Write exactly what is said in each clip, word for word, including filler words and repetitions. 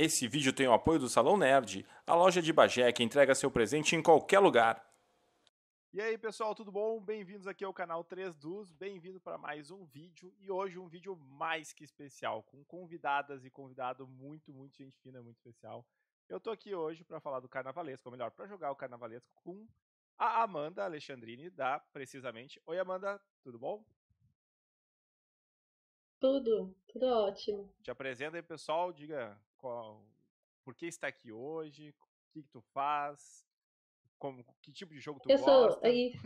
Esse vídeo tem o apoio do Salão Nerd, a loja de Bagé que entrega seu presente em qualquer lugar. E aí pessoal, tudo bom? Bem-vindos aqui ao canal três Dus, bem-vindo para mais um vídeo e hoje um vídeo mais que especial, com convidadas e convidado muito, muito gente fina, muito especial. Eu tô aqui hoje para falar do Carnavalesco, ou melhor, para jogar o Carnavalesco com a Amanda Alexandrini da Precisamente. Oi Amanda, tudo bom? Tudo, tudo ótimo. Te apresenta aí pessoal, diga qual, por que está aqui hoje, o que, que tu faz, como, que tipo de jogo tu Eu sou gosta. aí,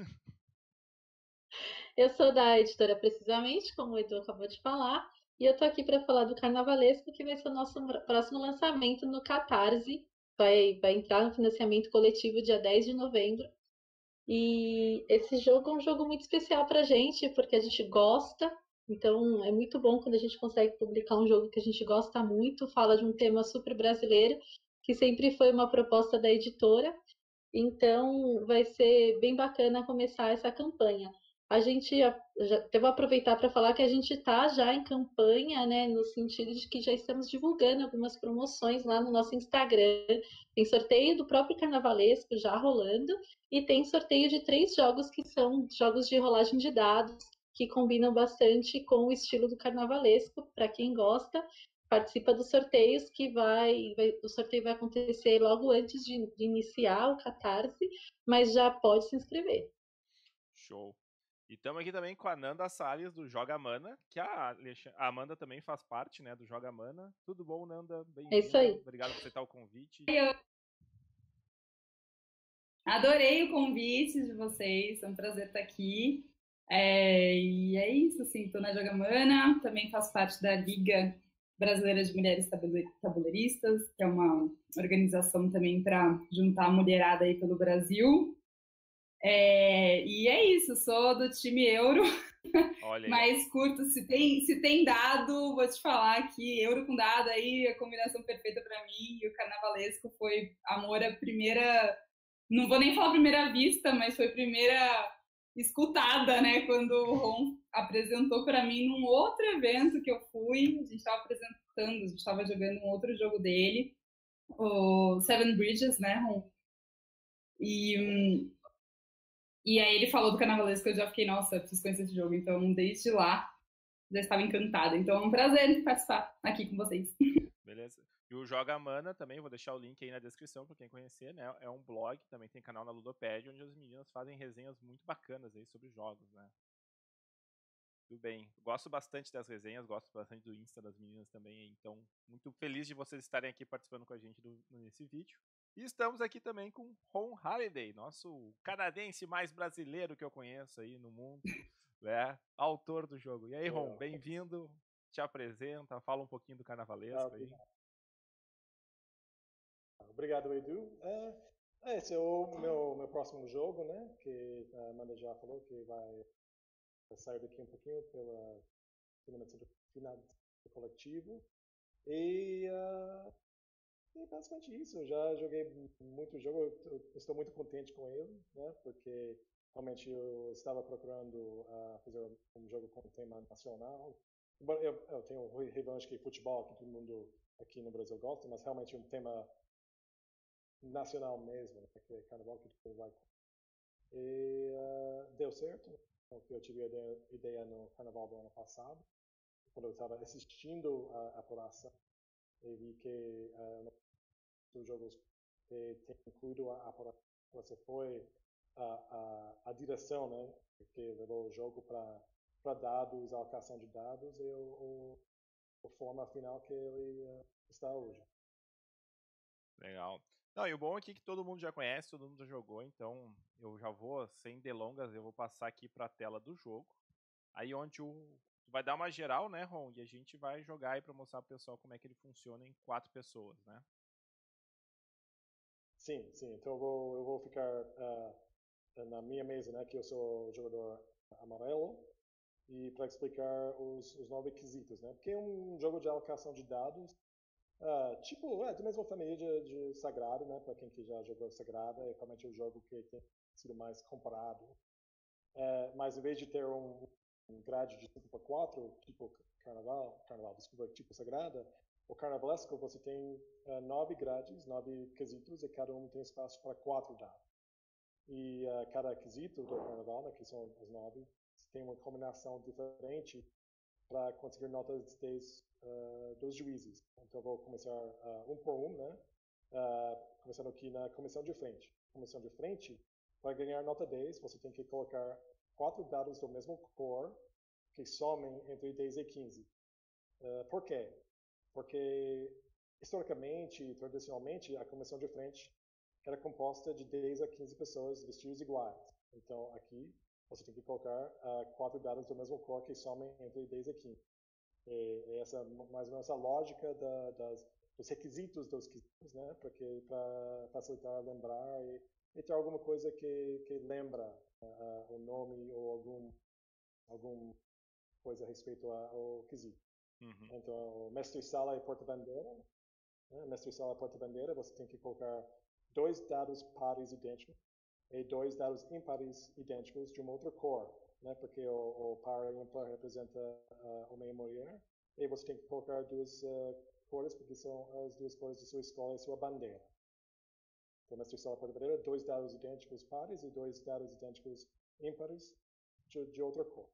eu sou da editora Precisamente, como o Edu acabou de falar, e eu tô aqui para falar do Carnavalesco, que vai ser o nosso próximo lançamento no Catarse. Vai, vai entrar no financiamento coletivo dia dez de novembro. E esse jogo é um jogo muito especial pra gente, porque a gente gosta. Então é muito bom quando a gente consegue publicar um jogo que a gente gosta muito, fala de um tema super brasileiro, que sempre foi uma proposta da editora. Então, vai ser bem bacana começar essa campanha. A gente já, já eu vou aproveitar para falar que a gente está já em campanha, né, no sentido de que já estamos divulgando algumas promoções lá no nosso Instagram. Tem sorteio do próprio Carnavalesco já rolando e tem sorteio de três jogos que são jogos de rolagem de dados que combinam bastante com o estilo do Carnavalesco, para quem gosta participa dos sorteios que vai, vai, o sorteio vai acontecer logo antes de, de iniciar o Catarse, mas já pode se inscrever. Show. E estamos aqui também com a Nanda Salles do Joga Mana, que a, Alex- a Amanda também faz parte, né, do Joga Mana. Tudo bom, Nanda? É isso Bem-vinda. aí. Obrigado por aceitar o convite. Eu adorei o convite de vocês, é um prazer estar aqui. É, e é isso, assim, estou na Jogamana, também faço parte da Liga Brasileira de Mulheres Tabuleiristas, que é uma organização também para juntar a mulherada aí pelo Brasil. É, e é isso, sou do time Euro, Olha aí. mas curto, se tem, se tem dado, vou te falar que Euro com dado aí, a combinação perfeita para mim, e o Carnavalesco foi amor à primeira, não vou nem falar primeira vista, mas foi primeira escutada, né, quando o Ron apresentou para mim num outro evento que eu fui, a gente estava apresentando, a gente estava jogando um outro jogo dele, o Seven Bridges, né, Ron? E... E aí ele falou do Carnavalesco, eu já fiquei, nossa, preciso conhecer esse jogo. Então, desde lá, já estava encantada. Então, é um prazer participar aqui com vocês. Beleza. E o Joga Mana também, vou deixar o link aí na descrição para quem conhecer, né? É um blog, também tem canal na Ludopédia, onde as meninas fazem resenhas muito bacanas aí sobre jogos, né? Tudo bem. Gosto bastante das resenhas, gosto bastante do Insta das meninas também, então muito feliz de vocês estarem aqui participando com a gente do, nesse vídeo. E estamos aqui também com Ron Haliday, nosso canadense mais brasileiro que eu conheço aí no mundo, né? Autor do jogo. E aí, Ron, bem-vindo, te apresenta, fala um pouquinho do Carnavalesco aí. Obrigado, Edu. É, esse é o meu, meu próximo jogo, né? Que a Amanda já falou que vai sair daqui um pouquinho pela financiamento coletivo. E, uh, e basicamente isso. Eu já joguei muito jogo, eu estou muito contente com ele, né? Porque realmente eu estava procurando uh, fazer um jogo com tema nacional. Eu, eu tenho revanche que futebol, que todo mundo aqui no Brasil gosta, mas realmente um tema nacional mesmo, né? Que é carnaval que todo mundo vai. E uh, deu certo. Então, eu tive a ideia, ideia no carnaval do ano passado, quando eu estava assistindo a apuração, e vi que uh, nos jogos que tem incluído a apuração, você foi a, a, a direção, né, que levou o jogo para dados, alocação de dados, e o, o, a forma final que ele uh, está hoje. Legal. Não, e o bom aqui é que todo mundo já conhece, todo mundo já jogou, então eu já vou, sem delongas, eu vou passar aqui para a tela do jogo. Aí onde o vai dar uma geral, né, Ron? E a gente vai jogar aí para mostrar pro pessoal como é que ele funciona em quatro pessoas, né? Sim, sim. Então eu vou, eu vou ficar uh, na minha mesa, né, que eu sou o jogador amarelo, e para explicar os, os nove quesitos, né? Porque é um jogo de alocação de dados, uh, tipo, é da mesma família de, de Sagrado, né? Para quem que já jogou Sagrado, é realmente o jogo que tem sido mais comparado. Uh, mas em vez de ter um, um grade de cinco por quatro, tipo Carnaval, Carnaval, desculpa, tipo Sagrada, o carnavalesco você tem uh, nove grades, nove quesitos, e cada um tem espaço para quatro dados. E uh, cada quesito do carnaval, né, que são os nove, tem uma combinação diferente para conseguir notas dez uh, dos juízes. Então, eu vou começar uh, um por um, né? Uh, começando aqui na comissão de frente. Comissão de frente, para ganhar nota dez, você tem que colocar quatro dados do mesmo cor que somem entre dez e quinze. Uh, por quê? Porque, historicamente, tradicionalmente, a comissão de frente era composta de dez a quinze pessoas vestidas iguais. Então, aqui, você tem que colocar uh, quatro dados do mesmo cor que somem entre dez e quinze. E, essa mais ou menos a lógica da, das, dos requisitos dos quesitos, né? Porque para facilitar lembrar e, e ter alguma coisa que, que lembra uh, o nome ou algum algum coisa a respeito ao quesito. Uhum. Então, o mestre-sala e porta-bandeira. Né? Mestre-sala e porta-bandeira, você tem que colocar dois dados pares idênticos e dois dados ímpares idênticos de uma outra cor, né? Porque o, o par e ímpar representa uh, homem e mulher, e você tem que colocar duas uh, cores, porque são as duas cores de sua escola e sua bandeira. Então, mestre-sala e porta-bandeira, dois dados idênticos pares e dois dados idênticos ímpares de, de outra cor.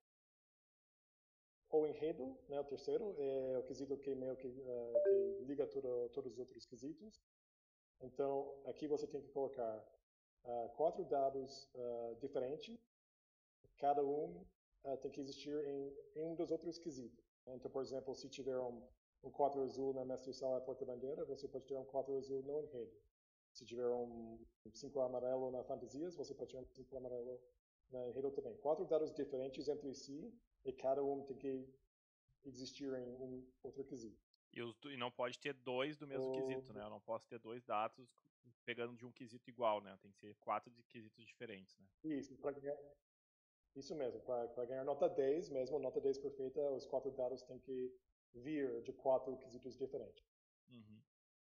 O enredo, né, o terceiro, é o quesito que meio que, uh, que liga tudo, todos os outros quesitos. Então, aqui você tem que colocar uh, quatro dados uh, diferentes. Cada um uh, tem que existir em, em um dos outros quesitos. Então, por exemplo, se tiver um, um quatro azul na mestre-sala e porta-bandeira, você pode ter um quatro azul no enredo. Se tiver um cinco amarelo na fantasias, você pode ter um cinco amarelo na enredo também. Quatro dados diferentes entre si, e cada um tem que existir em um outro quesito. E, os, e não pode ter dois do mesmo o... quesito, né? Eu não posso ter dois dados pegando de um quesito igual, né? Tem que ser quatro de quesitos diferentes, né? Isso, para ganhar... Isso mesmo, para ganhar nota dez, mesmo nota dez perfeita, os quatro dados têm que vir de quatro quesitos diferentes. Uhum.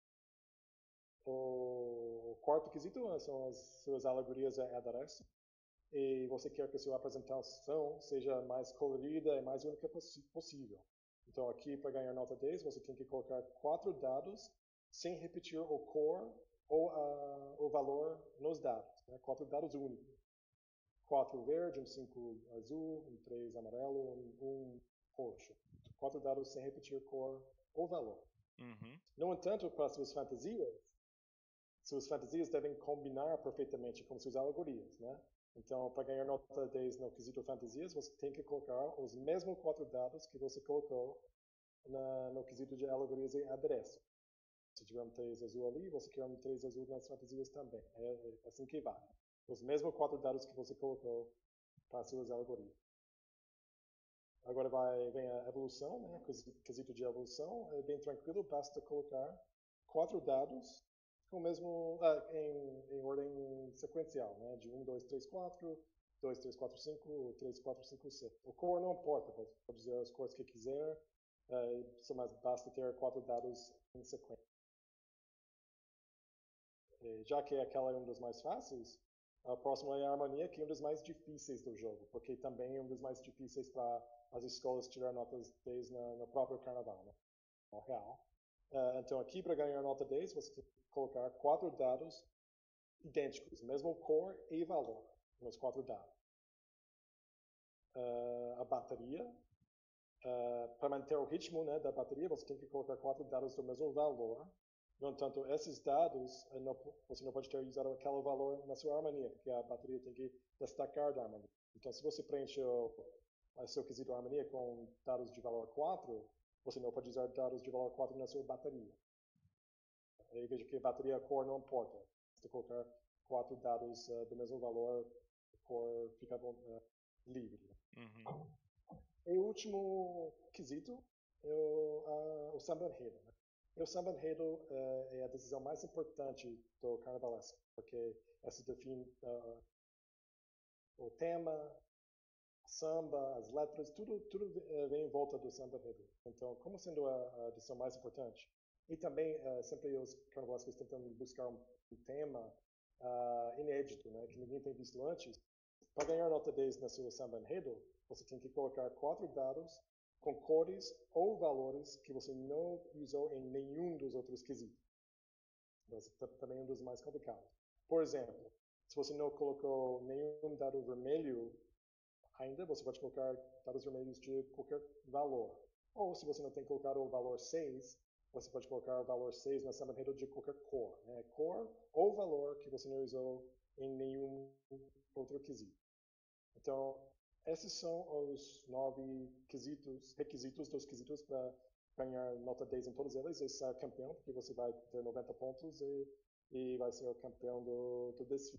O quarto quesito são as suas alegorias e adereços. E você quer que a sua apresentação seja mais colorida e mais única possível. Então, aqui, para ganhar nota dez, você tem que colocar quatro dados sem repetir o cor ou a, o valor nos dados. Né? Quatro dados únicos. Quatro verde, um cinco azul, um três amarelo, um, um roxo. Quatro dados sem repetir cor ou valor. Uhum. No entanto, para suas fantasias, suas fantasias devem combinar perfeitamente com suas alegorias, né? Então, para ganhar nota dez no quesito fantasias, você tem que colocar os mesmos quatro dados que você colocou na, no quesito de alegorias e adereço. Se tiver um três azul ali, você quer um três azul nas fantasias também. É, é assim que vai. Os mesmos quatro dados que você colocou para suas alegorias. Agora vai, vem a evolução, né? Quesito de evolução. É bem tranquilo, basta colocar quatro dados com o mesmo, ah, em, em ordem sequencial, né? De um, dois, três, quatro, dois, três, quatro, cinco, três, quatro, cinco, seis. O cor não importa, pode dizer as cores que quiser, uh, só mais basta ter quatro dados em sequência. E já que aquela é um dos mais fáceis, a próxima é a harmonia, que é um dos mais difíceis do jogo, porque também é um dos mais difíceis para as escolas tirar notas dez na, no próprio carnaval, né? No real. Uh, então, aqui, para ganhar nota dez, você tem que colocar quatro dados idênticos, mesmo cor e valor, nos quatro dados. Uh, a bateria, uh, para manter o ritmo, né, da bateria, você tem que colocar quatro dados do mesmo valor. No entanto, esses dados, uh, não, você não pode ter usado aquele valor na sua harmonia, porque a bateria tem que destacar da harmonia. Então, se você preenche o, o seu quesito harmonia com dados de valor quatro, você não pode usar dados de valor quatro na sua bateria. Aí veja que a bateria, a cor não importa. Se colocar quatro dados uh, do mesmo valor, a cor fica uh, livre. Uhum. E o último quesito é o, uh, o samba enredo. Né? E o samba enredo uh, é a decisão mais importante do carnavalesco, porque essa define uh, o tema, samba, as letras, tudo, tudo vem em volta do samba enredo. Então, como sendo a, a decisão mais importante, e também uh, sempre os carnavalescos tentam buscar um, um tema uh, inédito, né, que ninguém tem visto antes. Para ganhar nota dez na sua samba enredo, você tem que colocar quatro dados com cores ou valores que você não usou em nenhum dos outros quesitos. Esse também é um dos mais complicados. Por exemplo, se você não colocou nenhum dado vermelho ainda, você pode colocar dados vermelhos de qualquer valor. Ou se você não tem colocado o valor seis, você pode colocar o valor seis na samba enredo de qualquer cor. Né? Cor ou valor que você não usou em nenhum outro quesito. Então, esses são os nove quesitos, requisitos dos quesitos para ganhar nota dez em todos eles e ser campeão, porque você vai ter noventa pontos e, e vai ser o campeão do, do desfile.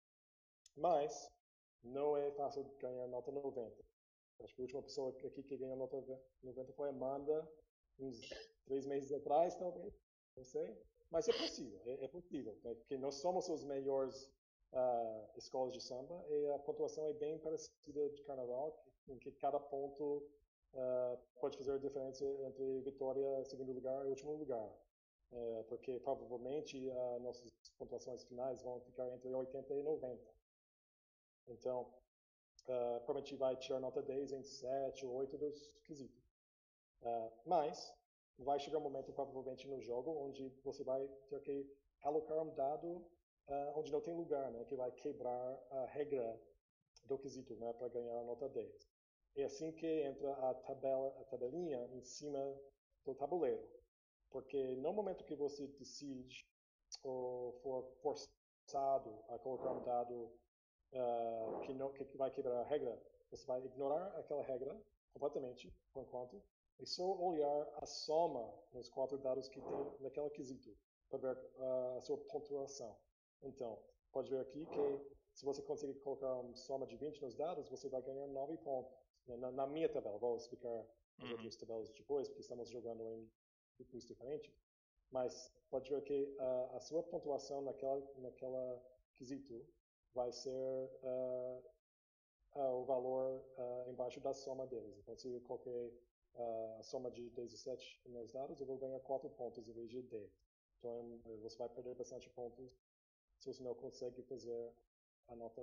Mas não é fácil ganhar nota noventa. Acho que a última pessoa aqui que ganhou nota noventa foi a Amanda, uns três meses atrás, talvez, não sei. Mas é possível, é, é possível, né? Porque nós somos os melhores uh, escolas de samba e a pontuação é bem parecida de carnaval, em que cada ponto uh, pode fazer a diferença entre vitória, segundo lugar e último lugar. Uh, porque provavelmente uh, nossas pontuações finais vão ficar entre oitenta e noventa. Então, uh, provavelmente vai tirar nota dez em sete ou oito dos quesitos. Uh, mas, vai chegar um momento, provavelmente, no jogo, onde você vai ter que alocar um dado uh, onde não tem lugar, né, que vai quebrar a regra do quesito, né, para ganhar a nota dez. É assim que entra a, tabela, a tabelinha em cima do tabuleiro. Porque no momento que você decide ou for forçado a colocar um dado Uh, que, não, que vai quebrar a regra, você vai ignorar aquela regra completamente, por enquanto, e só olhar a soma dos quatro dados que tem naquele quesito, para ver uh, a sua pontuação. Então, pode ver aqui que se você conseguir colocar uma soma de vinte nos dados, você vai ganhar nove pontos. Na, na minha tabela, vou explicar as uhum. outras tabelas depois, porque estamos jogando em grupos diferentes, mas pode ver que uh, a sua pontuação naquela, naquela quesito vai ser uh, uh, o valor uh, embaixo da soma deles. Então, se eu coloquei uh, a soma de dezessete nos dados, eu vou ganhar quatro pontos em vez de dez. Então, você vai perder bastante pontos se você não consegue fazer a nota.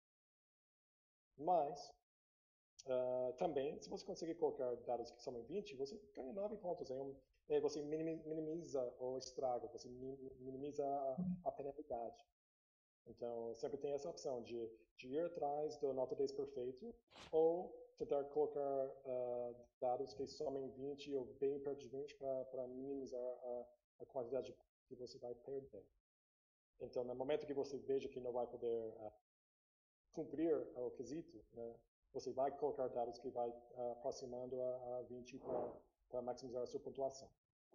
Mas, uh, também, se você conseguir colocar dados que somam vinte, você ganha nove pontos. É um, é, você minimiza o estrago, você minimiza a, a penalidade. Então, sempre tem essa opção de, de ir atrás da nota dez perfeito ou tentar colocar uh, dados que somem vinte ou bem perto de vinte para minimizar a, a quantidade que você vai perder. Então, no momento que você veja que não vai poder uh, cumprir o quesito, né, você vai colocar dados que vai uh, aproximando a, a vinte para maximizar a sua pontuação.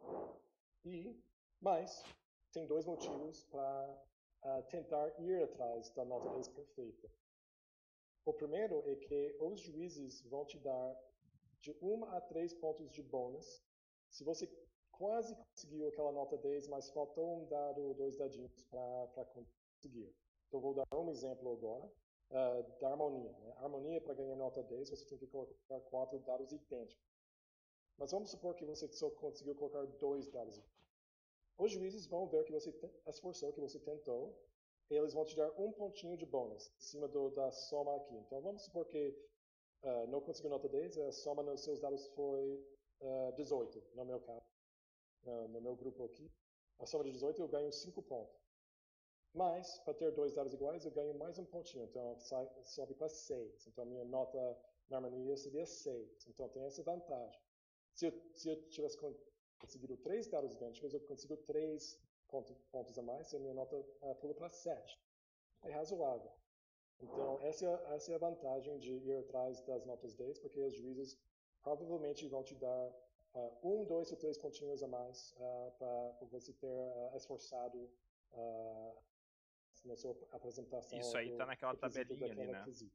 E, mas, tem dois motivos para Uh, tentar ir atrás da nota dez perfeita. O primeiro é que os juízes vão te dar de um a três pontos de bônus se você quase conseguiu aquela nota dez, mas faltou um dado ou dois dadinhos para conseguir. Então, vou dar um exemplo agora uh, da harmonia. Né? A harmonia, para ganhar nota dez, você tem que colocar quatro dados idênticos. Mas vamos supor que você só conseguiu colocar dois dados idênticos. Os juízes vão ver que você esforçou, que você tentou, e eles vão te dar um pontinho de bônus em cima do, da soma aqui. Então, vamos supor que uh, não conseguiu nota dez, a soma nos seus dados foi uh, dezoito, no meu caso. Uh, no meu grupo aqui, a soma de dezoito eu ganho cinco pontos. Mas, para ter dois dados iguais, eu ganho mais um pontinho, então sai, sobe para seis. Então, a minha nota na harmonia seria seis. Então, tem essa vantagem. Se eu, se eu tivesse conseguido três dados idênticos, eu consigo três ponto, pontos a mais e a minha nota uh, pula para sete. É razoável. Então, essa é, essa é a vantagem de ir atrás das notas dez, porque os juízes provavelmente vão te dar uh, um, dois ou três pontinhos a mais uh, para você ter uh, esforçado uh, na sua apresentação. Isso aí está naquela tabelinha ali, né? Quesito.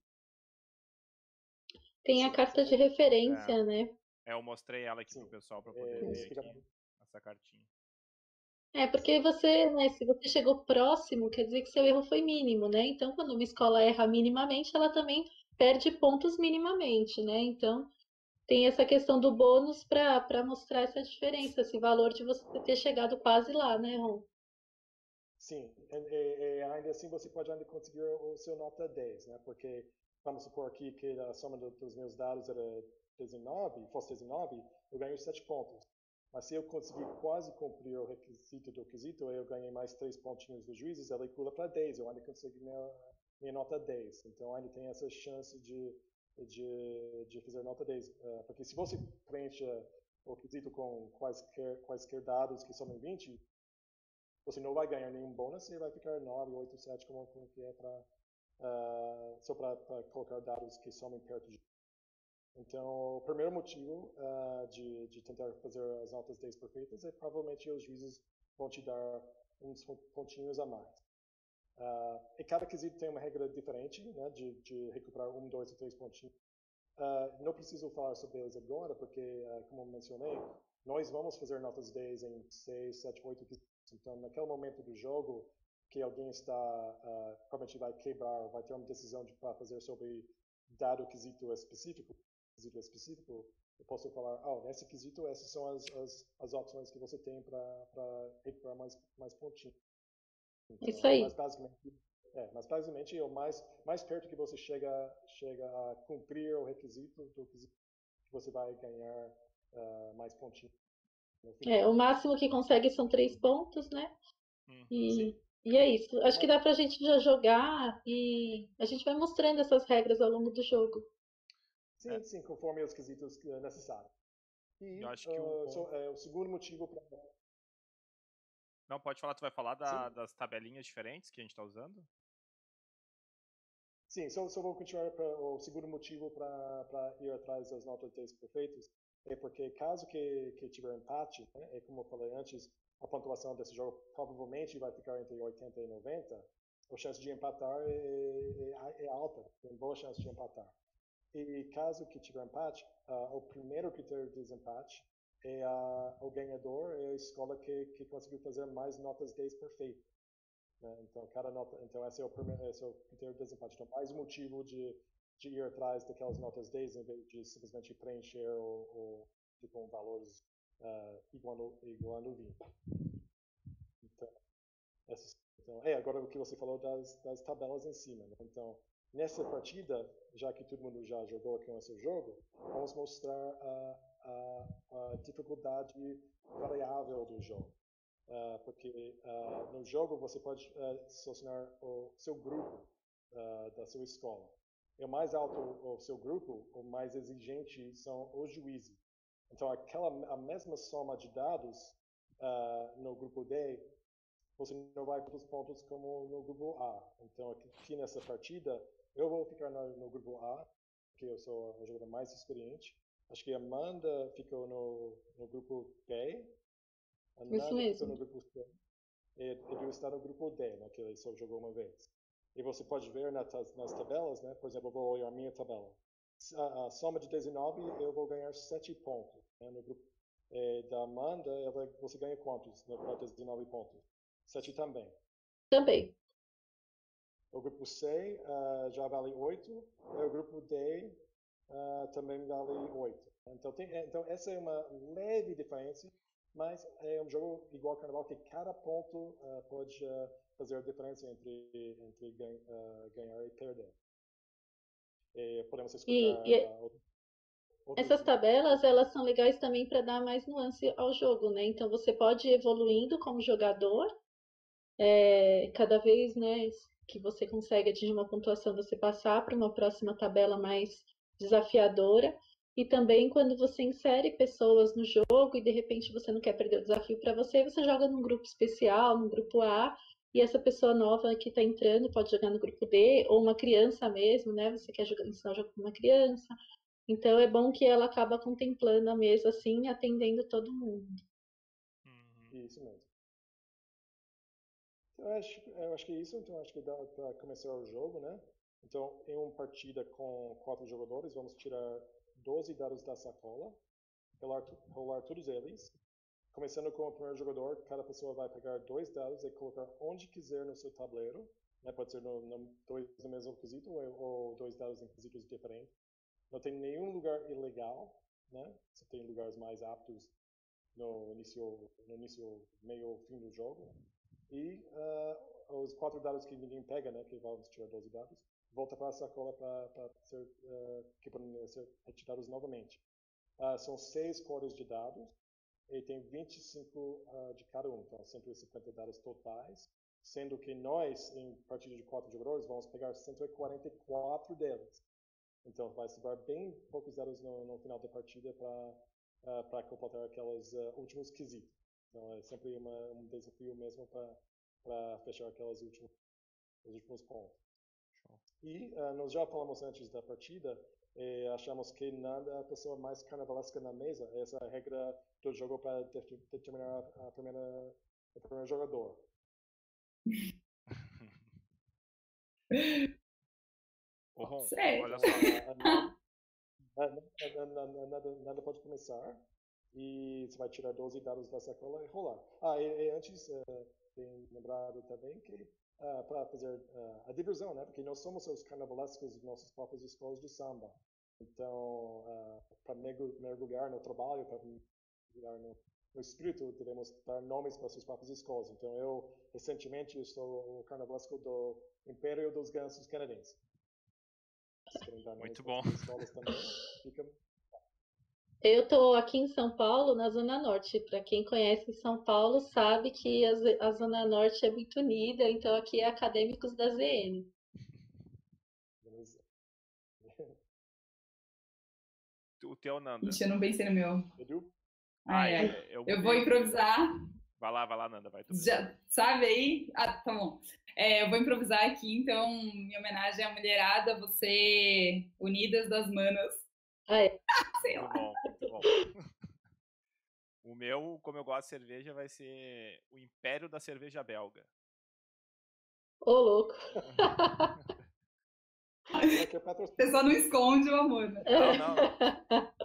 Tem a carta de referência, é. né? É, eu mostrei ela aqui Sim. pro pessoal para poder É, ver aqui, essa cartinha. É, porque você, né, se você chegou próximo, quer dizer que seu erro foi mínimo, né? Então, quando uma escola erra minimamente, ela também perde pontos minimamente, né? Então, tem essa questão do bônus para para mostrar essa diferença, esse valor de você ter chegado quase lá, né, Ron? Sim, e, e, e ainda assim você pode ainda conseguir o seu nota dez, né? Porque vamos supor aqui que a soma do, dos meus dados era dezenove, fosse dezenove, eu ganho sete pontos. Mas se eu conseguir quase cumprir o requisito do quesito, eu ganhei mais três pontinhos dos juízes, ela pula para dez, eu ainda consegui minha, minha nota dez. Então ainda tem essa chance de, de, de fazer nota dez. Uh, porque se você preenche o quesito com quaisquer, quaisquer dados que somem vinte, você não vai ganhar nenhum bônus, você vai ficar nove, oito, sete, como, como que é para uh, só para colocar dados que somem perto de. Então, o primeiro motivo uh, de, de tentar fazer as notas dez perfeitas é provavelmente os juízes vão te dar uns pontinhos a mais. Uh, e cada quesito tem uma regra diferente, né, de, de recuperar um, dois e três pontinhos. Uh, não preciso falar sobre eles agora, porque, uh, como mencionei, nós vamos fazer notas dez em seis, sete, oito quesitos. Então, naquele momento do jogo que alguém está, uh, provavelmente vai quebrar, vai ter uma decisão para fazer sobre dado quesito específico, quesito específico, eu posso falar, oh, nesse quesito, essas são as, as, as opções que você tem para recuperar mais, mais pontinhos. Então, isso aí. Mas basicamente, é, mas basicamente o mais, mais perto que você chega, chega a cumprir o requisito do quesito, que você vai ganhar uh, mais pontinhos. É, o máximo que consegue são três pontos, né? Hum. E, e é isso. Acho que dá pra gente já jogar e a gente vai mostrando essas regras ao longo do jogo. Sim, É. sim, conforme os quesitos necessários. E Eu acho que o uh, bom- so, é, o segundo motivo para... Não, pode falar, tu vai falar da- das tabelinhas diferentes que a gente tá usando? Sim, só, só vou continuar para o segundo motivo para ir atrás das notas dez perfeitas, é porque caso que, que tiver empate, né, é como eu falei antes, a pontuação desse jogo provavelmente vai ficar entre oitenta e noventa, a chance de empatar é, é, é alta, tem boa chance de empatar. E caso que tiver empate, uh, o primeiro critério de desempate é a, o ganhador, é a escola que, que conseguiu fazer mais notas dez perfeitas. Né? Então, cada nota, então esse é o primeiro, esse é o critério de desempate. Então, mais um motivo de, de ir atrás daquelas notas dez em vez de simplesmente preencher o, o tipo, valores uh, igual, igual no vinte. Então, essas, então, é, agora o que você falou das, das tabelas em cima. Né? Então, nessa partida, já que todo mundo já jogou aqui nesse jogo, vamos mostrar a, a, a dificuldade variável do jogo. Uh, porque uh, no jogo você pode uh, selecionar o seu grupo uh, da sua escola. E o mais alto o seu grupo, o mais exigente são os juízes. Então, aquela a mesma soma de dados uh, no grupo D, você não vai ter os pontos como no grupo A. Então, aqui nessa partida, eu vou ficar no, no grupo A, porque eu sou a jogadora mais experiente. Acho que a Amanda ficou no, no grupo B. A Isso Nanda ficou no mesmo. grupo C. E Edu está no grupo D, né, que ele só jogou uma vez. E você pode ver nas, nas tabelas, né, por exemplo, eu vou olhar a minha tabela. A, a soma de dezenove, eu vou ganhar sete pontos. Né, no grupo eh, da Amanda, ela, você ganha quantos para dezenove pontos? sete também. Também. O grupo C uh, já vale oito, e o grupo D uh, também vale oito. Então, tem, então, essa é uma leve diferença, mas é um jogo igual ao Carnaval que cada ponto uh, pode uh, fazer a diferença entre, entre ganha, uh, ganhar e perder. E podemos escutar E, e uh, outros... essas tabelas, elas são legais também para dar mais nuance ao jogo, né? Então você pode ir evoluindo como jogador, é, cada vez, né, que você consegue atingir uma pontuação, você passar para uma próxima tabela mais desafiadora. E também quando você insere pessoas no jogo e de repente você não quer perder o desafio para você, você joga num grupo especial, num grupo A, e essa pessoa nova que está entrando pode jogar no grupo D, ou uma criança mesmo, né? Você quer jogar, ensinar o jogo para uma criança. Então é bom que ela acaba contemplando a mesa assim, atendendo todo mundo. Uhum. Isso mesmo. Então, eu acho, eu acho que é isso, então acho que dá para começar o jogo, né? Então, em uma partida com quatro jogadores, vamos tirar doze dados da sacola, rolar, rolar todos eles. Começando com o primeiro jogador, cada pessoa vai pegar dois dados e colocar onde quiser no seu tabuleiro. Né? Pode ser no, no, dois no mesmo quesito ou, ou dois dados em quesitos diferentes. Não tem nenhum lugar ilegal, né? Você tem lugares mais aptos no início, no início, meio ou fim do jogo. E uh, os quatro dados que ninguém pega, né? Que vamos tirar doze dados. volta para a sacola para ser, uh, que podem ser retirados novamente. Uh, são seis cores de dados e tem vinte e cinco uh, de cada um, então cento e cinquenta dados totais, sendo que nós, em partida de quatro jogadores, vamos pegar cento e quarenta e quatro deles. Então vai sobrar bem poucos dados no, no final da partida para uh, para completar aqueles uh, últimos quesitos. Então é sempre uma, um desafio mesmo para fechar aqueles últimos, os últimos pontos. E uh, nós já falamos antes da partida, e achamos que nada a pessoa mais carnavalesca na mesa, essa é a regra do jogo para de determinar a primeira, o primeiro jogador. Ô, Ron, Sei. olha só. Nada, nada, nada, nada pode começar e você vai tirar doze dados da sacola e rolar. Ah, e, e antes, uh, tem lembrado também que Uh, para fazer uh, a diversão, né? Porque nós somos os carnavalescos de nossas próprias escolas de samba. Então, uh, para mergulhar no trabalho, para mergulhar no, no espírito, devemos dar nomes para suas próprias escolas. Então, eu, recentemente, eu sou o carnavalesco do Império dos Gansos Canadenses. Se querem dar nomes Muito para bom. suas escolas também, fica... Eu estou aqui em São Paulo, na Zona Norte. Para quem conhece São Paulo, sabe que a, a Zona Norte é muito unida, então aqui é Acadêmicos da Z N. O teu, Nanda. Ixi, eu não pensei no meu. Edu? Ai, ai. é, Eu vou improvisar. Vai lá, vai lá, Nanda. Vai tu. Já, sabe aí? Ah, tá bom. É, eu vou improvisar aqui, então, em homenagem à mulherada, você Unidas das Manas. Ah, é. Sei Muito lá. bom, muito bom. O meu, como eu gosto de cerveja, vai ser o Império da Cerveja Belga. Ô, louco. Você só não esconde o amor, né? Não, não.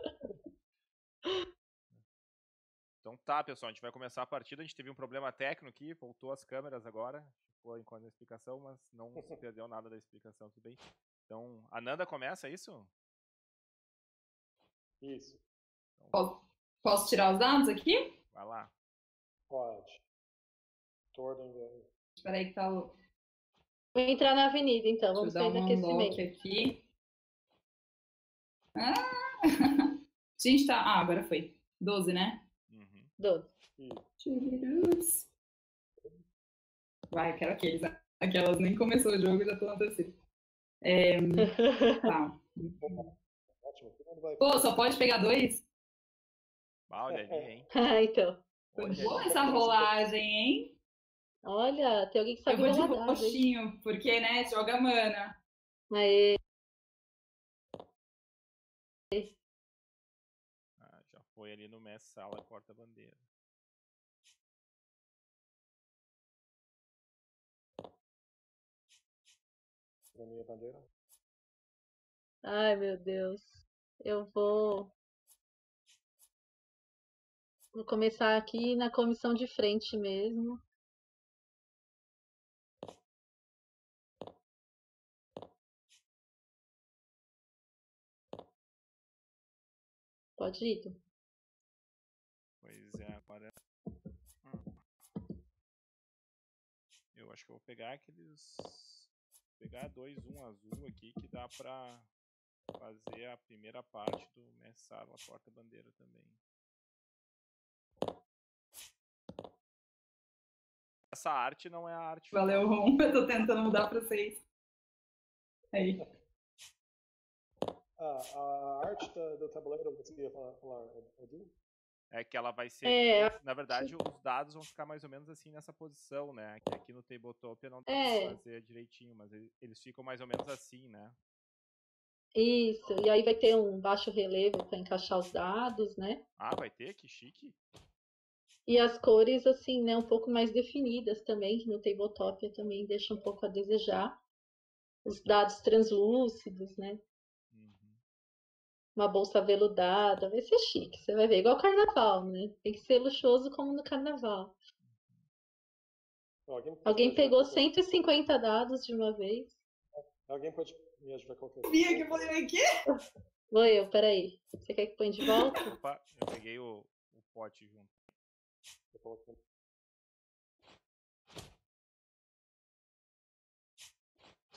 Então tá, pessoal, a gente vai começar a partida. A gente teve um problema técnico aqui, voltou as câmeras agora. Ficou enquanto a explicação, mas não se perdeu nada da explicação, tudo bem. Então, a Nanda começa, é isso? Isso. Então, Posso, posso tirar os dados aqui? vai lá. Pode. Ordem. Espera aí que tá o... Vou entrar na avenida, então. Vamos Deixa eu sair dar do um aquecimento. unlock aqui. Ah! Gente, tá... Ah, agora foi. doze, né? Uhum. doze. Isso. Vai, eu quero aqueles. Aquelas nem começou o jogo e já tô na terceira. É... Tá. Ótimo. Todo mundo vai... Pô, só pode pegar dois? Ah, olha ali, hein? Ah, então. Foi Olha boa ali. essa rolagem, hein? Olha, tem alguém que Eu sabe vou de rolar dado, hein? roxinho, porque, né, joga mana. Aê. Ah, já foi ali no mestre sala, corta a bandeira. A minha bandeira. Ai, meu Deus. Eu vou... Vou começar aqui na comissão de frente mesmo. Pode ir, Tu. Pois é, agora... Eu acho que eu vou pegar aqueles... Pegar dois um azul aqui, que dá pra fazer a primeira parte do mestre sala, corta a bandeira também. Essa arte não é a arte final. Valeu, Ron. Eu tô tentando mudar pra vocês. Aí. Ah, a arte da, do tabuleiro, você ia falar, falar Edu? É que ela vai ser... É, Na verdade, os dados vão ficar mais ou menos assim nessa posição, né? Que aqui no Tabletop não dá É. pra fazer direitinho, mas eles ficam mais ou menos assim, né? Isso. E aí vai ter um baixo relevo para encaixar os dados, né? Ah, vai ter? Que chique. E as cores, assim, né, um pouco mais definidas também, que no Tabletop também deixa um pouco a desejar. Os dados translúcidos, né? Uhum. Uma bolsa veludada, vai ser chique, você vai ver, igual carnaval, né? Tem que ser luxuoso como no carnaval. Alguém, pode Alguém me ajudar pegou com- cento e cinquenta dados de uma vez. Alguém pode me ajudar com qualquer Vim aqui, falei aqui. Vou eu, peraí. Você quer que põe de volta? Opa, eu peguei o, o pote junto. Eu coloco-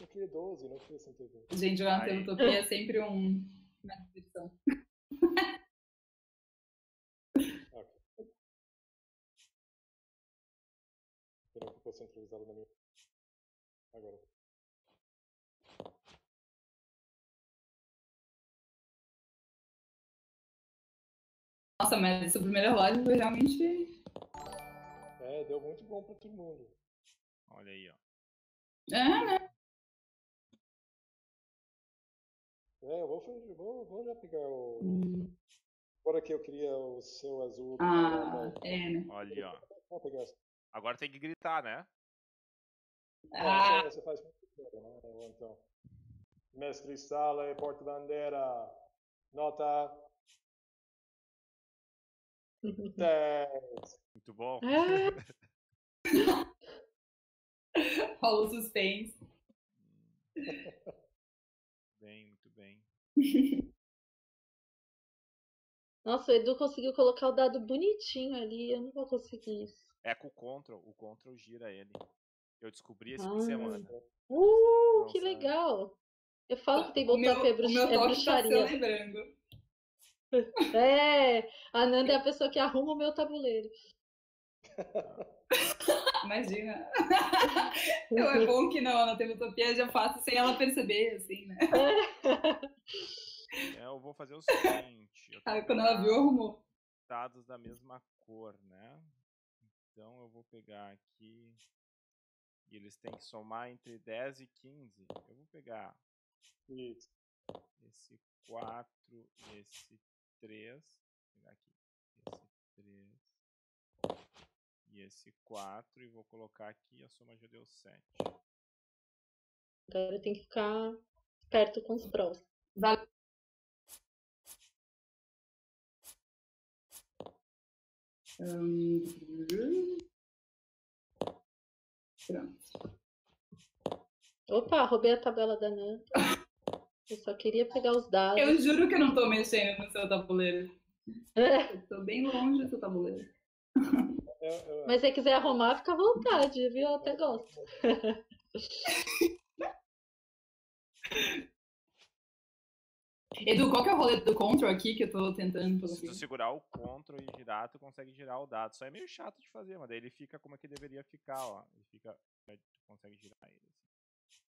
Eu queria doze, não queria cento e vinte. Gente, jogar Aí. no Utopia é sempre um... uma diversão. Ok. Espero que eu possa centralizá-lo na minha. Agora. Nossa, mas essa primeira rolagem foi realmente... É, deu muito bom pra todo mundo. Olha aí, ó. É, né? É, eu vou, fazer- vou, vou já pegar o. Hum. Agora que eu queria o céu azul do Ah, Caramba. é, né? Olha aí, ó. Vou pegar essa. Agora tem que gritar, né? Ah, Essa, essa faz muito tempo, né? Ou então. Mestre Sala, porta-bandeira. Nota dez. Muito bom. Ah, rola o suspense. Bem, muito bem. nossa, o Edu conseguiu colocar o dado bonitinho ali. Eu não vou conseguir isso. É com o control. O control gira ele. Eu descobri esse Ah. fim de semana. Uh, Não que sabe. legal! Eu falo que tem O meu, voltar é, o bruxa, meu é toque tá se bruxaria. lembrando. É, a Nanda é a pessoa que arruma o meu tabuleiro. Imagina. Então é bom que não, na Utopia já faço sem ela perceber, assim, né? É, eu vou fazer o seguinte. Eu tenho Aí que quando ela pegar viu, arrumou. dados da mesma cor, né? Então eu vou pegar aqui. E eles têm que somar entre dez e quinze. Eu vou pegar Isso. esse quatro e esse três. Vou pegar aqui. Esse três. E esse quatro. E vou colocar aqui. A soma já deu sete. Agora eu tenho que ficar perto com os próximos. Vale. Hum, Pronto. Opa, roubei a tabela da Nanda. Eu só queria pegar os dados. Eu juro que eu não tô mexendo no seu tabuleiro. É, Eu tô bem longe do seu tabuleiro. Eu, eu, mas se você quiser arrumar, fica à vontade, viu? Eu até gosto. Edu, qual que é o rolê do control aqui que eu tô tentando Se tu conseguir? segurar o control e girar, tu consegue girar o dado. Só é meio chato de fazer, mas daí ele fica como é que deveria ficar, ó. Ele fica. Tu consegue girar ele. Assim.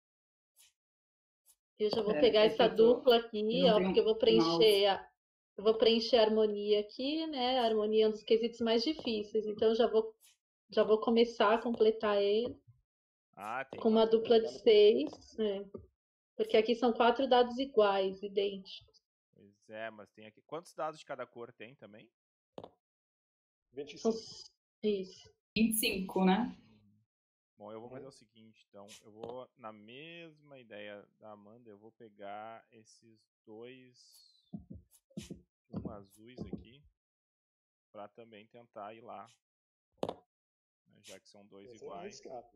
Eu já vou É, pegar é que essa eu tô- dupla aqui, eu não ó, tenho porque eu vou mouse. preencher a, eu vou preencher a harmonia aqui, né? A harmonia é um dos quesitos mais difíceis, então eu já vou, já vou começar a completar ele Ah, tem com uma uma- dupla de seis, né? Porque aqui são quatro dados iguais, idênticos. Pois é, mas tem aqui. Quantos dados de cada cor tem também? vinte e São cinco. s- isso. vinte e cinco, né? Bom, eu vou fazer o seguinte, então. Eu vou, na mesma ideia da Amanda, eu vou pegar esses dois um azuis aqui pra também tentar ir lá. Né, já que são dois Esse é iguais. arriscado.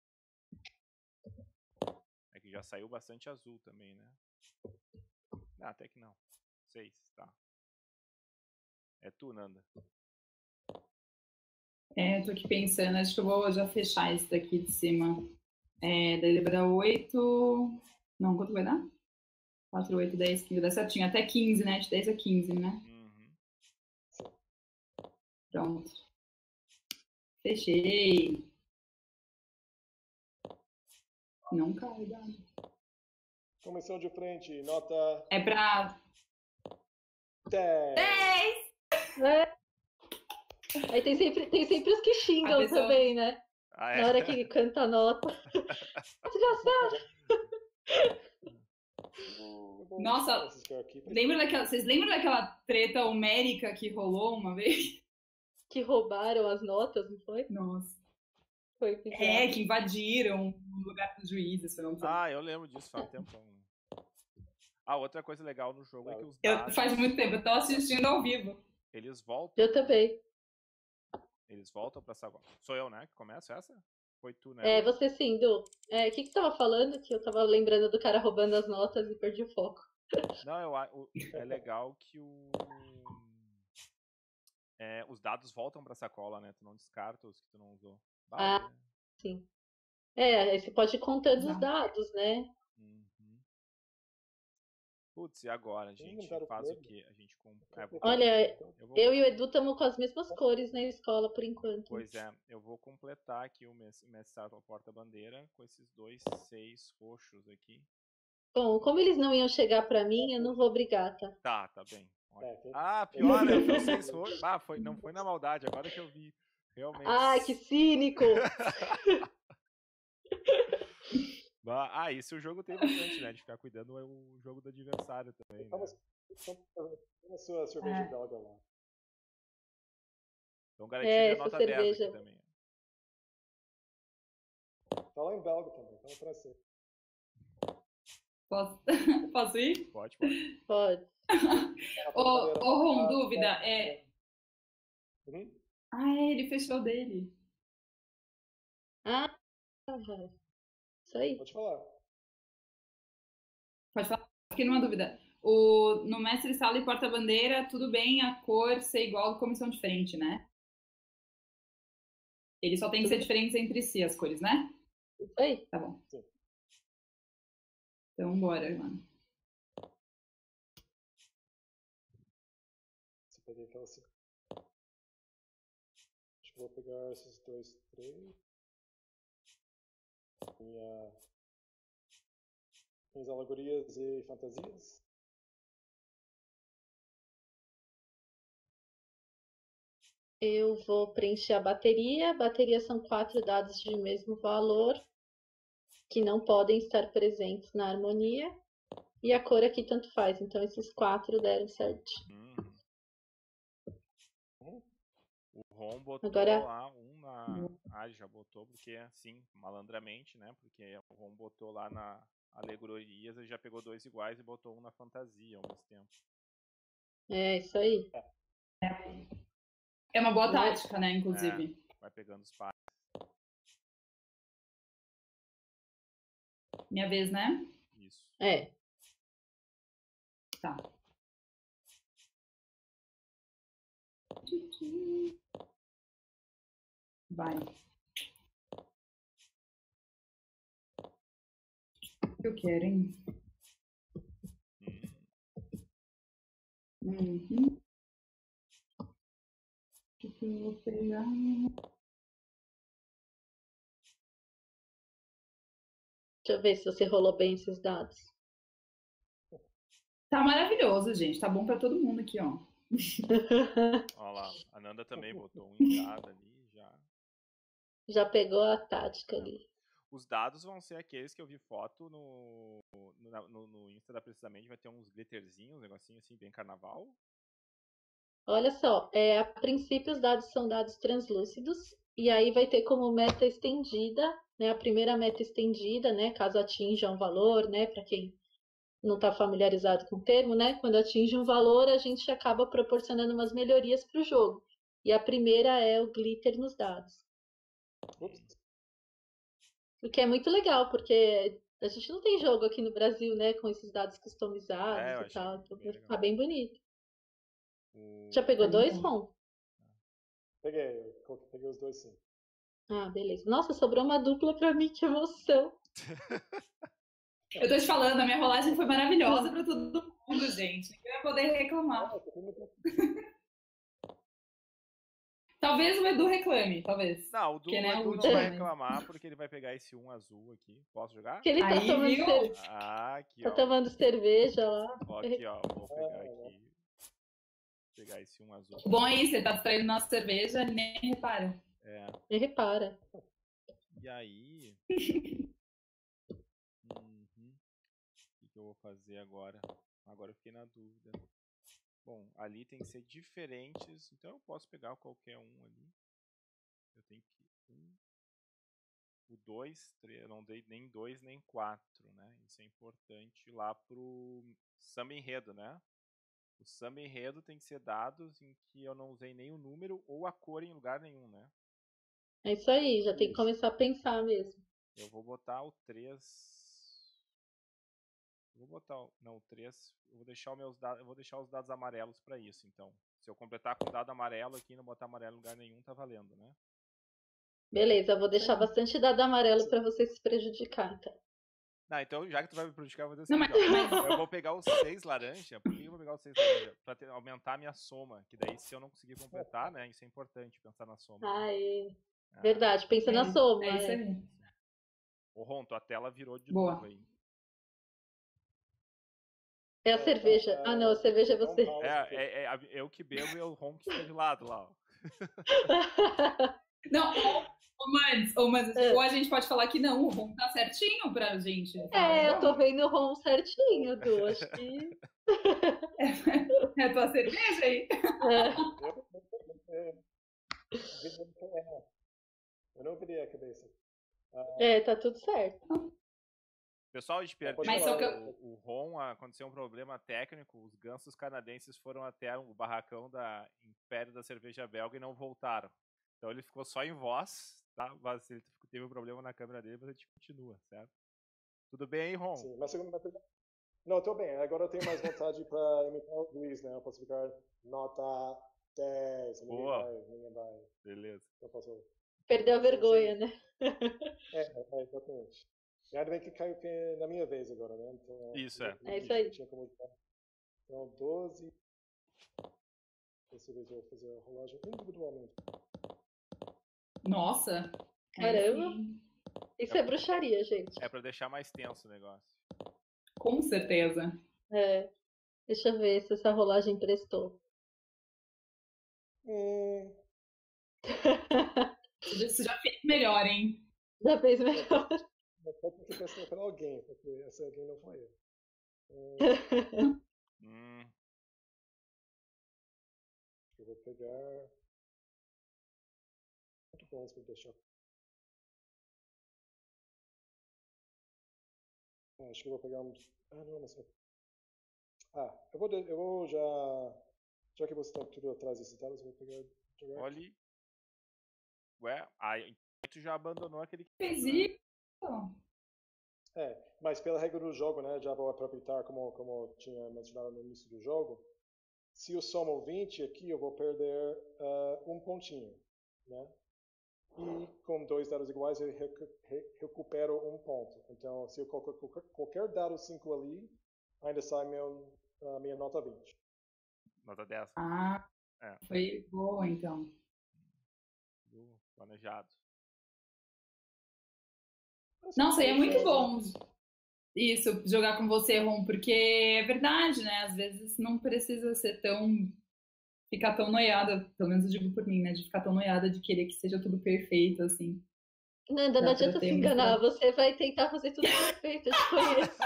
É que já saiu bastante azul também, né? Ah, até que não. Seis, tá. É tu, Nanda. É, eu tô aqui pensando, acho que eu vou já fechar esse daqui de cima. É, daí ele vai dar oito. Não, quanto vai dar? quatro, oito, dez, quinze, dá certinho. Até quinze, né? De dez a quinze, né? Uhum. Pronto. Fechei. Não cai, dá. Começou de frente, nota É pra dez. dez! É. Aí tem sempre, tem sempre os que xingam A pessoa- também, né? Ah, é? Na hora que canta a nota. Desgraçado. Eu vou Nossa, pegar esses que eu aqui. Lembra daquela, vocês lembram daquela treta homérica que rolou uma vez? Que roubaram as notas, não foi? Nossa. Foi bizarro. É, que invadiram o lugar dos juízes. Foi um... Ah, eu lembro disso, faz um tempão. Ah, outra coisa legal no jogo é que os eu, dados, faz muito tempo, eu tô assistindo ao vivo. eles voltam. Eu também. Eles voltam pra essa... Sou eu, né, que começa essa? Foi tu, né? É, você sim, Du. É, o que que você tava falando? Que eu tava lembrando do cara roubando as notas e perdi o foco. Não, eu, a- o- é legal que o... é, os dados voltam pra sacola, né? Tu não descarta os que tu não usou. Ah. Bah, é- Sim. É, aí você pode ir contando os Exato. dados, né? Uhum. Putz, e agora? A Sim, gente não quero faz o medo. quê? A gente compra. É, Olha, eu vou. eu e o Edu estamos com as mesmas cores na escola por enquanto. Pois é, eu vou completar aqui o mestrado porta-bandeira com esses dois seis roxos aqui. Bom, como eles não iam chegar pra mim, eu não vou brigar, tá? Tá, tá bem. Ótimo. É, que- Ah, pior, eu vi os seis roxos. Ah, foi, não foi na maldade, agora que eu vi. Realmente. Ai, que cínico! Bah, ah, isso o jogo tem bastante, né? De ficar cuidando é o jogo do adversário também, Toma, né? toma a sua cerveja É. belga lá. Então garantindo É, a essa nota dez cerveja. aqui também. Fala em belga também, fala em francês. Posso, posso ir? Pode, pode. Pode. Ô, ô, Ron, dúvida. É... Uhum. Ah, é, ele fechou dele. Ah, isso aí. Pode falar. Pode falar? Fiquei numa dúvida. O, no mestre sala e porta-bandeira, tudo bem a cor ser igual à comissão de frente, né? Eles só tem que ser diferentes entre si, as cores, né? Isso aí. Tá bom. Sim. Então, bora, mano. Você pega aquela cinco. Acho que eu vou pegar esses dois, três. Minha... Minhas alegorias e fantasias. Eu vou preencher a bateria. Bateria são quatro dados de mesmo valor que não podem estar presentes na harmonia. E a cor aqui tanto faz. Então esses quatro deram certo. Uhum. O Ron botou Agora- lá um na. Ah, ele já botou, porque assim, malandramente, né? Porque o Ron botou lá na alegorias, ele já pegou dois iguais e botou um na fantasia ao mesmo tempo. É, isso aí. É uma boa Vai. tática, né, inclusive. Vai pegando os pares. Minha vez, né? Isso. É. Tá. Vai. O que eu quero, hein? Hum. Uhum. O que eu vou pegar? Deixa eu ver se você rolou bem esses dados. Tá maravilhoso, gente. Tá bom pra todo mundo aqui, ó. Olha lá, a Nanda também botou um em cada ali já. Já pegou a tática ali. Os dados vão ser aqueles que eu vi foto no, no, no, no Insta da Precisamente, vai ter uns glitterzinhos, um negocinho assim, bem carnaval. Olha só, é, a princípio os dados são dados translúcidos, e aí vai ter como meta estendida, né? A primeira meta estendida, né? Caso atinja um valor, né? Para quem não está familiarizado com o termo, né? Quando atinge um valor, a gente acaba proporcionando umas melhorias para o jogo. E a primeira é o glitter nos dados. Ups. O que é muito legal, porque a gente não tem jogo aqui no Brasil, né? Com esses dados customizados É, eu e achei tal. Então bem vai ficar legal. bem bonito. O... Já pegou Tá dois, bom. Ron? Peguei, eu coloquei- peguei os dois sim. Ah, beleza. Nossa, sobrou uma dupla pra mim, que emoção. Eu tô te falando, a minha rolagem foi maravilhosa pra todo mundo, gente. Ninguém vai poder reclamar. Ah, eu tô muito- Talvez o Edu reclame, talvez. Não, o, Du, Que, né, o Edu o não último, vai né? reclamar porque ele vai pegar esse um azul aqui. Posso jogar? Que ele tá Aí, tomando, viu? cer- Ah, aqui, tá ó. tomando cerveja lá. Ó, aqui, ó. Vou pegar aqui. Pegar esse um azul. O bom é isso, ele tá distraindo nossa cerveja, ele nem repara. É. E repara. E aí. Uhum. O que, que eu vou fazer agora? Agora eu fiquei na dúvida. Bom, ali tem que ser diferentes. Então eu posso pegar qualquer um ali. Eu tenho que. Um. O dois, três. Eu não dei nem dois nem quatro, né? Isso é importante lá pro samba enredo, né? O samba enredo tem que ser dados em que eu não usei nem o número ou a cor em lugar nenhum, né? É isso aí, já tem que Isso. começar a pensar mesmo. Eu vou botar o três. Eu vou botar o... Não, o três. Eu vou deixar os meus dados. Eu vou deixar os dados amarelos para isso, então. Se eu completar com dado amarelo aqui e não botar amarelo em lugar nenhum, tá valendo, né? Beleza, vou deixar bastante dado amarelo pra você se prejudicar, então. Não, então já que tu vai me prejudicar, eu vou fazer Não, assim, mas- ó. Eu vou pegar os seis laranja. Por que eu vou pegar os seis laranja? Pra ter- aumentar a minha soma. Que daí, se eu não conseguir completar, né? Isso é importante, pensar na soma. Ai, Ah, verdade, pensa na É, soma. é isso é. aí. Ô, Ron, tua tela virou de Boa. novo aí. É a É, cerveja. tá, Ah, não, a cerveja é então você. pausa, É, porque- é, é a- eu que bebo e o Ron que fica de lado lá, ó. Não, ô, Mads, ô, Mads, É. ou a gente pode falar que não, o Ron tá certinho pra gente. É, eu tô Vamos. vendo o Ron certinho, Du. Acho que. É a tua cerveja aí? É. Eu, é, é, eu não virei a cabeça. Ah, É, tá tudo certo. Pessoal, a gente perdeu pode Mas só que o, o Ron, aconteceu um problema técnico, os gansos canadenses foram até o barracão da Império da Cerveja Belga e não voltaram. Então ele ficou só em voz, tá? Mas ele teve um problema na câmera dele, mas a gente continua, certo? Tudo bem aí, Ron? sim, mas segundo minha pergunta. Não, estou bem. Agora eu tenho mais vontade para imitar o Luiz, né? Eu posso ficar nota dez. Ninguém Boa. vai, ninguém vai. Beleza. Eu posso. Perdeu a vergonha, né? É, é, exatamente. E ainda bem que caiu que é na minha vez agora, né? Então, Isso, é. É isso aí. Tinha como... Então, doze. Dessa vez eu vou fazer a rolagem individualmente. Nossa. Caramba. Sim, Isso é bruxaria, gente. É pra deixar mais tenso o negócio. com certeza. É. Deixa eu ver se essa rolagem prestou. Hum, Você já fez melhor, hein? Já fez melhor. eu tenho que prestar para alguém, porque esse alguém não foi eu. Hum, Hum, eu vou pegar. Muito bom para deixar. Ah, acho que eu vou pegar um. Ah, não, mas. Ah, eu vou, de... eu vou já. Já que você está tudo atrás desses dados, eu vou pegar. Direct. olha. Ué, aí tu já abandonou aquele que Fez né? isso. É, mas pela regra do jogo, né, já vou aproveitar como, como eu tinha mencionado no início do jogo, se eu somo vinte aqui, eu vou perder uh, um pontinho, né? E com dois dados iguais, eu recu re recupero um ponto. Então, se eu colocar qualquer, qualquer dado cinco ali, ainda sai meu, uh, minha nota vinte. Nota dez. Ah, É. foi boa, então. Do planejado. Nossa, e é muito bom isso, jogar com você, Ron, porque é verdade, né? Às vezes não precisa ser tão. Ficar tão noiada, pelo menos eu digo por mim, né? De ficar tão noiada de querer que seja tudo perfeito, assim. Nanda, não Dá pra adianta ter se um enganar. Você vai tentar fazer tudo perfeito. Eu te conheço.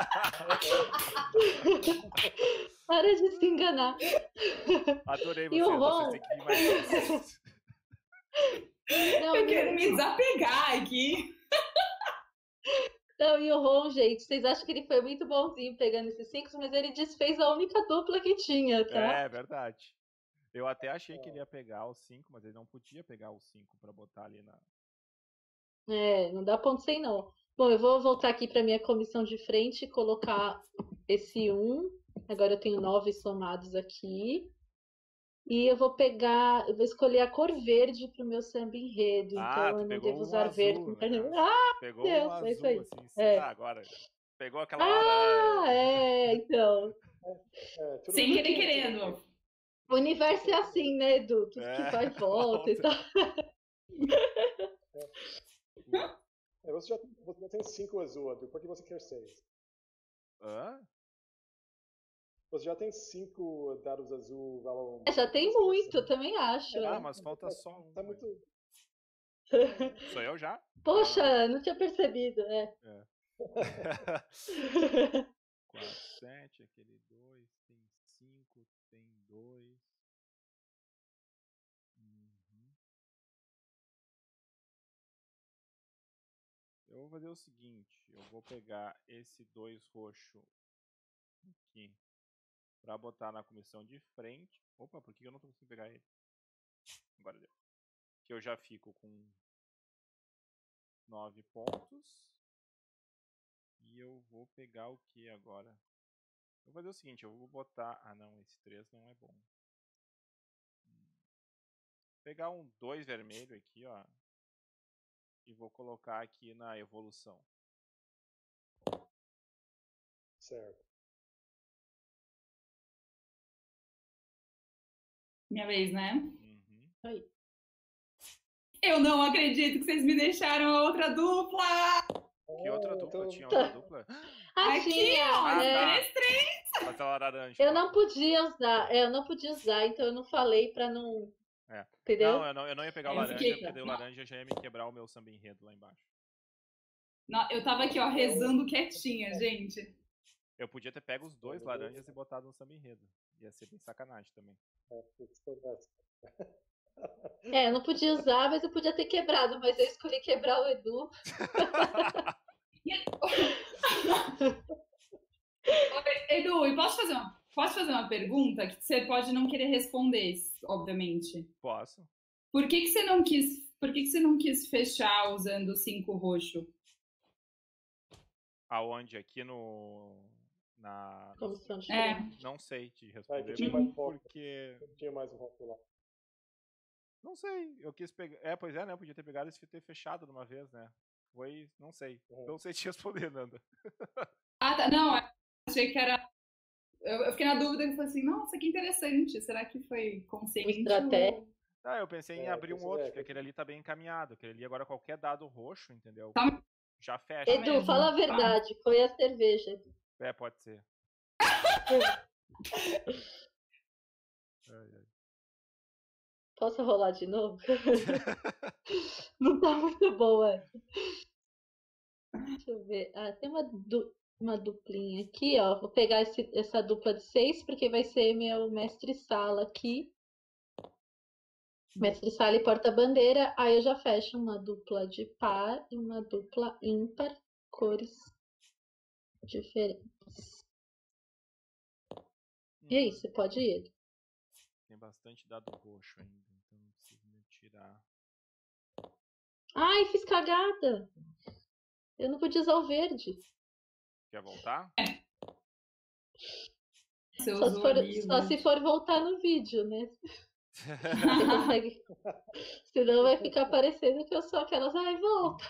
Para de se enganar. Adorei E você, o Ron? vocês têm que ir mais. Não, Eu e quero o- me desapegar aqui. não, e o Ron, gente, vocês acham que ele foi muito bonzinho pegando esses cinco, mas ele desfez a única dupla que tinha, tá? É, verdade. Eu até achei que ele ia pegar os cinco, mas ele não podia pegar os cinco pra botar ali na. É, não dá ponto sem não. Bom, eu vou voltar aqui para minha comissão de frente e colocar esse um. Agora eu tenho nove somados aqui. E eu vou pegar, eu vou escolher a cor verde para o meu samba enredo. Ah, Então tu eu não pegou devo um usar verde azul, no né? carnaval. Ah, Pegou Deus, um é isso azul, aí. assim. É. Ah, agora. Pegou aquela Ah, hora. é, então. É, tudo Sem bem, querer tudo bem. querendo. O universo é assim, né, Edu? Tudo que É, vai e volta e volta. tal. É, você, já, você já tem cinco azul, Edu, por que você quer seis? Hã? Você já tem cinco dados azul, valor. É, já tem muito, eu também acho. Ah, né? mas falta só um. Tá muito. Sou eu já? Poxa, não tinha percebido, né? É. quatro, sete, aquele dois, tem cinco, tem dois. Uhum. Eu vou fazer o seguinte, eu vou pegar esse dois roxo aqui pra botar na comissão de frente. Opa, por que eu não tô conseguindo pegar ele? Agora deu. Que eu já fico com nove pontos. E eu vou pegar o que agora? Eu vou fazer o seguinte, eu vou botar... Ah não, esse três não é bom. Vou pegar um dois vermelho aqui, ó. e vou colocar aqui na evolução. Certo. Minha vez, né? Uhum. Aí. Eu não acredito que vocês me deixaram a outra dupla! Que outra Ah, dupla? então- Tinha outra dupla? Ah, Aqui, tinha! ó, Ah, é, tá. Mas ela laranja. eu não podia usar, é, eu não podia usar, então eu não falei pra não. É. Entendeu? Não, eu não, eu não ia pegar o Eu laranja, fiquei- porque daí o laranja já ia me quebrar o meu samba enredo lá embaixo. Não, eu tava aqui, ó, rezando quietinha, gente. Eu podia ter pego os dois laranjas e botado no samba enredo. Ia ser bem sacanagem também. É, isso conversa. É, eu não podia usar, mas eu podia ter quebrado, mas eu escolhi quebrar o Edu. Edu, e posso fazer uma, posso fazer uma pergunta que você pode não querer responder, obviamente. Posso? Por que, que você não quis, por que, que você não quis fechar usando o cinco roxo? Aonde? Aqui no... Na... Comissão de É. frente. Não sei te Ah, responder, que tinha mais foco. porque... Não tinha mais um rosto lá. Não sei, eu quis pegar... É, pois é, né? Eu podia ter pegado e ter fechado de uma vez, né? Foi... Não sei. Uhum. Não sei te responder, Nanda. Ah, tá. Não, eu achei que era. Eu, eu fiquei na dúvida e falei assim, nossa, que interessante. Será que foi consciente? Estratégia. ou- Ah, eu pensei em É, abrir um pensei- outro, é, porque aquele ali tá bem encaminhado. Aquele ali agora qualquer dado roxo, entendeu? Tá. Já fecha. Edu, mesmo. fala a verdade, foi a cerveja. Edu. É, pode ser. Ai, ai. Posso rolar de novo? Não tá muito boa. Deixa eu ver. Ah, tem uma, du- uma duplinha aqui, ó. Vou pegar esse- essa dupla de seis, porque vai ser meu mestre-sala aqui. Mestre-sala e porta-bandeira. Aí eu já fecho uma dupla de par e uma dupla ímpar, cores diferentes. E é isso, pode ir. Edu. Tem bastante dado roxo ainda, então não preciso me tirar. Ai, fiz cagada! Eu não podia usar o verde. Quer voltar? Você Só se, usou for, ali, só né? se for voltar no vídeo, né? Você consegue. Senão vai ficar parecendo que eu sou aquelas. Ai, volta!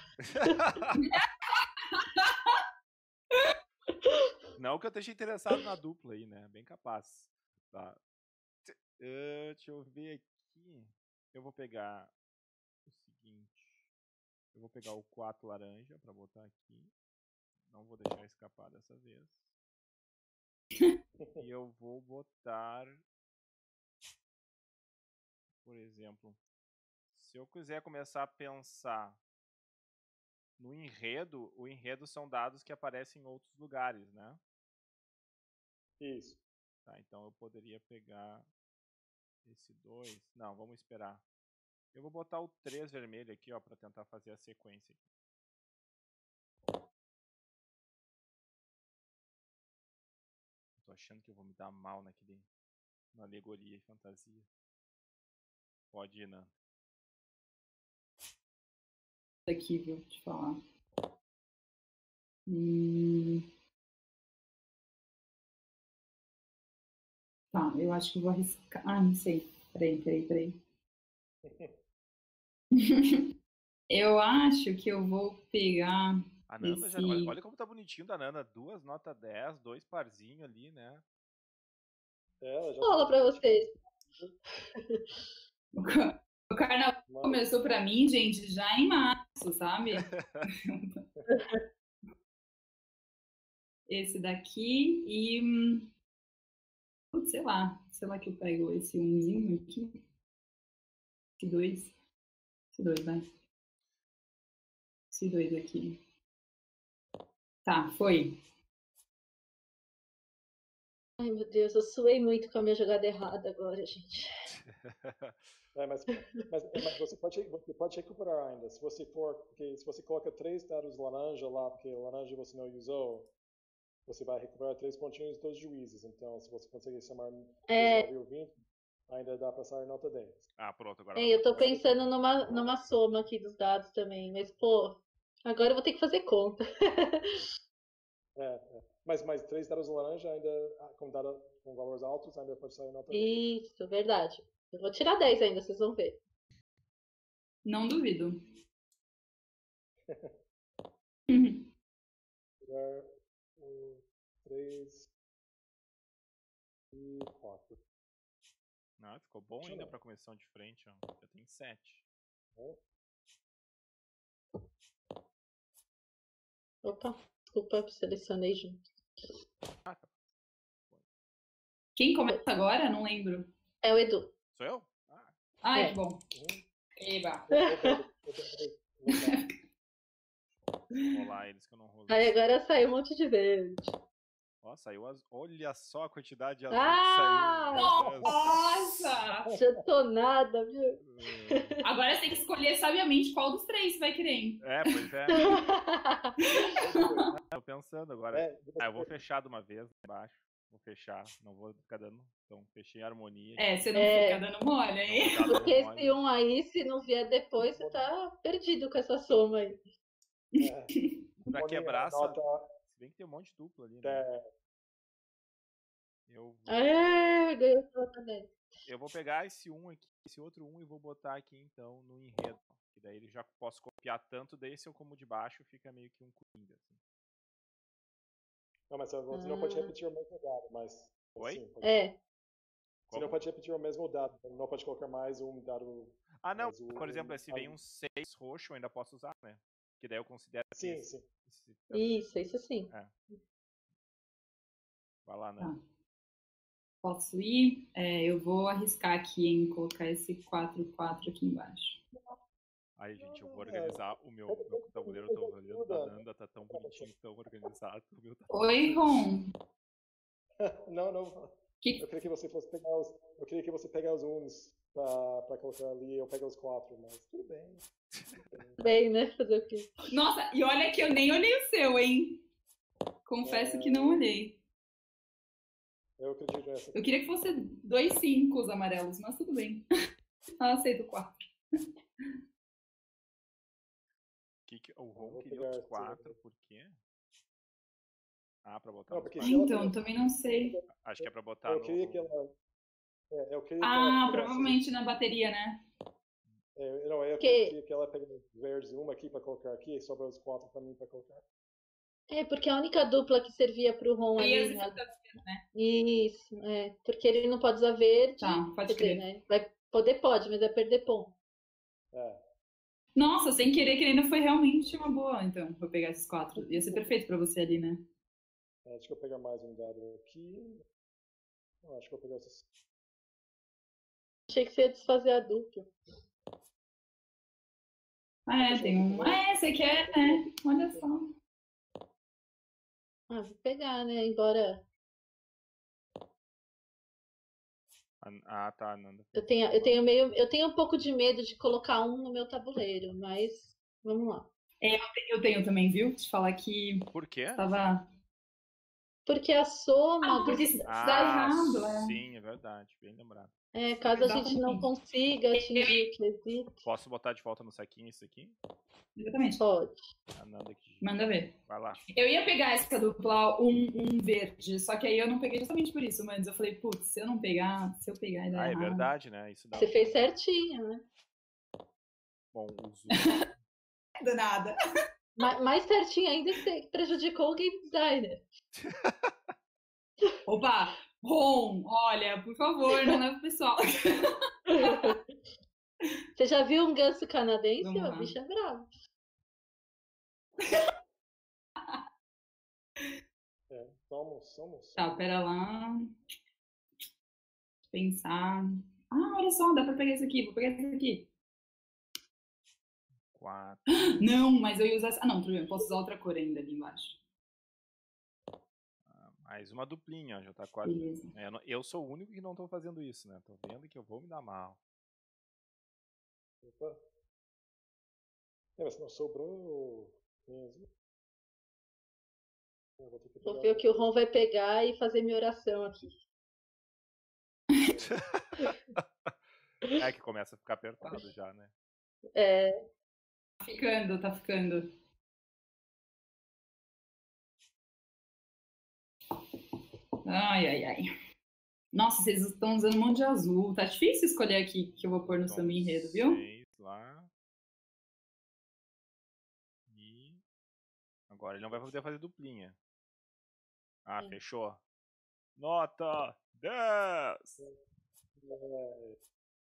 Não que eu esteja interessado na dupla aí, né? Bem capaz. Tá. Eh, deixa eu ver aqui. Eu vou pegar o seguinte. Eu vou pegar o quatro laranja pra botar aqui. Não vou deixar escapar dessa vez. E eu vou botar, por exemplo, se eu quiser começar a pensar no enredo, o enredo são dados que aparecem em outros lugares, né? Isso. Tá, então eu poderia pegar esse dois. Não, vamos esperar. Eu vou botar o três vermelho aqui, ó, pra tentar fazer a sequência aqui. Tô achando que eu vou me dar mal naquele, na alegoria e fantasia. Pode ir, Nanda. Aqui, vou te falar. Hum... Tá, eu acho que eu vou arriscar. Ah, não sei. Peraí, peraí, peraí. Eu acho que eu vou pegar. A Nanda Esse- já. Olha, olha como tá bonitinho da Nanda. Duas nota dez, dois parzinho ali, né? É, ela já Rola pra vocês. O ca- o carnaval Mas- começou pra mim, gente, já em março, sabe? Esse daqui e. hum, putz, sei lá. Sei lá que eu pego esse umzinho aqui. Esse dois. Esse dois, vai. Esse dois aqui. Tá, foi. Ai, meu Deus, eu suei muito com a minha jogada errada agora, gente. É, mas, mas, mas você, pode, você pode recuperar ainda. Se você for, porque se você coloca três dados laranja lá, porque laranja você não usou, você vai recuperar três pontinhos dos juízes. Então, se você conseguir somar É. dezenove ou vinte, ainda dá pra sair nota dez. Ah, pronto, agora. É, vai eu tô botar. pensando numa, numa soma aqui dos dados também, mas, pô, agora eu vou ter que fazer conta. É, é. Mas, mas três dados laranja ainda, ah, com, dado, com valores altos, ainda pode sair nota dez. Isso, verdade. Eu vou tirar dez ainda, vocês vão ver. Não duvido. Uhum. Pegar um, três e quatro. Ah, ficou bom ainda Excelente. pra comissão de frente, ó. Já tem sete. Opa, desculpa, selecionei junto. Ah, tá. Quem começa agora? Não lembro. É o Edu. Sou eu? Ah, Ai, É. que bom. Uhum. Eba. Vou- vou ver- vou ver- vou ver. vou rolar eles que eu não rolei. Aí agora saiu um monte de verde. Ó, saiu as... Olha só a quantidade de azul Ah! que saiu. Meu Deus. Nossa! Já tô nada, viu? É, Agora você tem que escolher sabiamente qual dos três você vai querer, hein? É, pois é. Tô pensando agora. É, Ah, eu vou fechar de uma vez embaixo. Vou fechar, não vou ficar dando. Então, fechei a harmonia. É, você não É. fica dando mole, Não hein? vou dar dano Porque mole. esse um aí, se não vier depois, você tá perdido com essa soma aí. é, Pra pode quebrar essa. anotar, Se bem que tem um monte de duplo ali, né? é, Eu vou, É, ganhou só também. eu vou pegar esse um aqui, esse outro um e vou botar aqui então no enredo. Que daí ele já posso copiar tanto desse eu como de baixo, fica meio que um coringa. Assim. Não, mas você não pode Ah. repetir o mesmo dado, mas. Oi? Sim, pode. É, Você Como? não pode repetir o mesmo dado, não pode colocar mais um dado. Ah, não. azul, Por exemplo, se vem azul. um seis roxo, eu ainda posso usar, né? Que daí eu considero que Sim, esse, sim. esse- isso, isso sim. Vai lá, né? Tá. Posso ir? É, eu vou arriscar aqui em colocar esse quatro quatro aqui embaixo. Aí, gente, eu vou Não, organizar o meu, meu tabuleiro, eu tô olhando da Nanda, tá tão bonitinho, tão organizado. O meu tá Oi, Ron. Não, não. Que... Eu queria que você fosse pegar os. Eu queria que você pegar os uns pra, pra colocar ali, eu pego os quatro, mas tudo bem. Bem, né? Fazer o quê? Nossa, e olha que eu nem olhei o seu, hein? Confesso que não olhei. Eu acredito nessa. Eu queria que fosse dois cinco os amarelos, mas tudo bem. Eu aceito quatro. Que que, o Eu Ron vou queria pegar os esse quatro, por quê? Ah, pra botar Não, nos porque quatro. se ela Então, pegar- também não sei. Acho que é pra botar Eu no... queria que ela. É, eu queria que ela Ah, pegasse- provavelmente na bateria, né? É, não, eu Que- queria que ela pegasse os verdes, uma aqui pra colocar aqui, e sobra os quatro pra mim pra colocar. É, porque a única dupla que servia pro Ron Aí ali. as né? fantasia, né? Isso, é. Porque ele não pode usar verde. Tá, pode quer dizer, crer. né? Vai poder, pode, mas vai perder ponto. É. Nossa, sem querer, querendo, foi realmente uma boa, então, vou pegar esses quatro. Ia ser perfeito pra você ali, né? É, deixa eu pegar mais um dado aqui. Não, acho que eu vou pegar esses. Achei que você ia desfazer a dupla. Ah, é, tem um... Ah, é, você quer, né? Olha só. Ah, vou pegar, né? Embora Ah, tá, Nanda. eu tenha, eu tenho meio, eu tenho um pouco de medo de colocar um no meu tabuleiro, mas vamos lá. Eu tenho também, viu? Te falar que Por quê? tava... Porque a soma Ah, porque dos, se dá Ah, errado, é. sim, é verdade. Bem lembrado. é, caso a gente não Exatamente. consiga atingir o quesito, Posso botar de volta no saquinho isso aqui? Exatamente. pode. A Nanda aqui. Manda ver. Vai lá. Eu ia pegar essa dupla um, um verde, só que aí eu não peguei justamente por isso, mas eu falei, putz, se eu não pegar, se eu pegar e dar Ah, é errado... verdade, né? Isso dá Você um- fez certinho, né? Bom, os Do nada. Ma- Mais certinho ainda que você prejudicou o game designer. Opa, Ron, olha, por favor, não leve o pessoal. Você já viu um ganso canadense? Vamos lá. O bicho é bravo. É, somos, somos. Tá, pera lá. Pensar. Ah, olha só, dá pra pegar esse aqui, vou pegar esse aqui. quatro. Não, mas eu ia usar... Ah, não, tudo bem, eu posso usar outra cor ainda ali embaixo. Mais uma duplinha, ó, já tá quase. Beleza. É, eu não- eu sou o único que não tô fazendo isso, né? Tô vendo que eu vou me dar mal. Opa. É, mas não sobrou mesmo. Eu vou ter que Vou pegar ver o que o Ron vai pegar e fazer minha oração aqui. É que começa a ficar apertado já, né? É, Tá ficando, tá ficando. Ai, ai, ai. Nossa, vocês estão usando um monte de azul. Tá difícil escolher aqui que eu vou pôr no Então, samba enredo, viu? seis lá. Agora ele não vai poder fazer duplinha. Ah, É. fechou. Nota dez! É,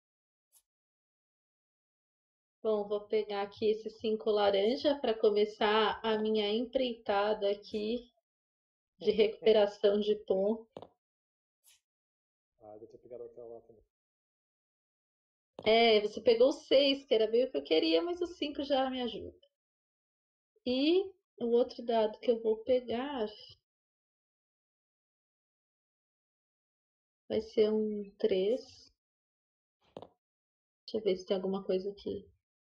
Bom, vou pegar aqui esses cinco laranja para começar a minha empreitada aqui de recuperação de ponto. ah, deve ter pegado aquela lá também. É, você pegou os seis, que era bem o que eu queria, mas os cinco já me ajuda. E o outro dado que eu vou pegar vai ser um três. Deixa eu ver se tem alguma coisa aqui.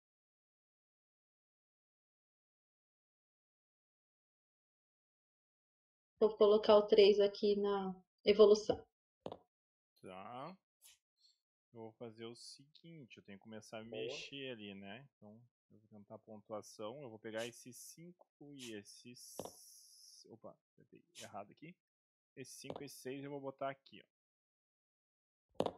Vou colocar o três aqui na evolução. Tá. Eu vou fazer o seguinte, eu tenho que começar a Boa. mexer ali, né? Então, eu vou tentar a pontuação. Eu vou pegar esses cinco e esses... Opa, apertei errado aqui. Esses cinco e esses seis eu vou botar aqui, ó.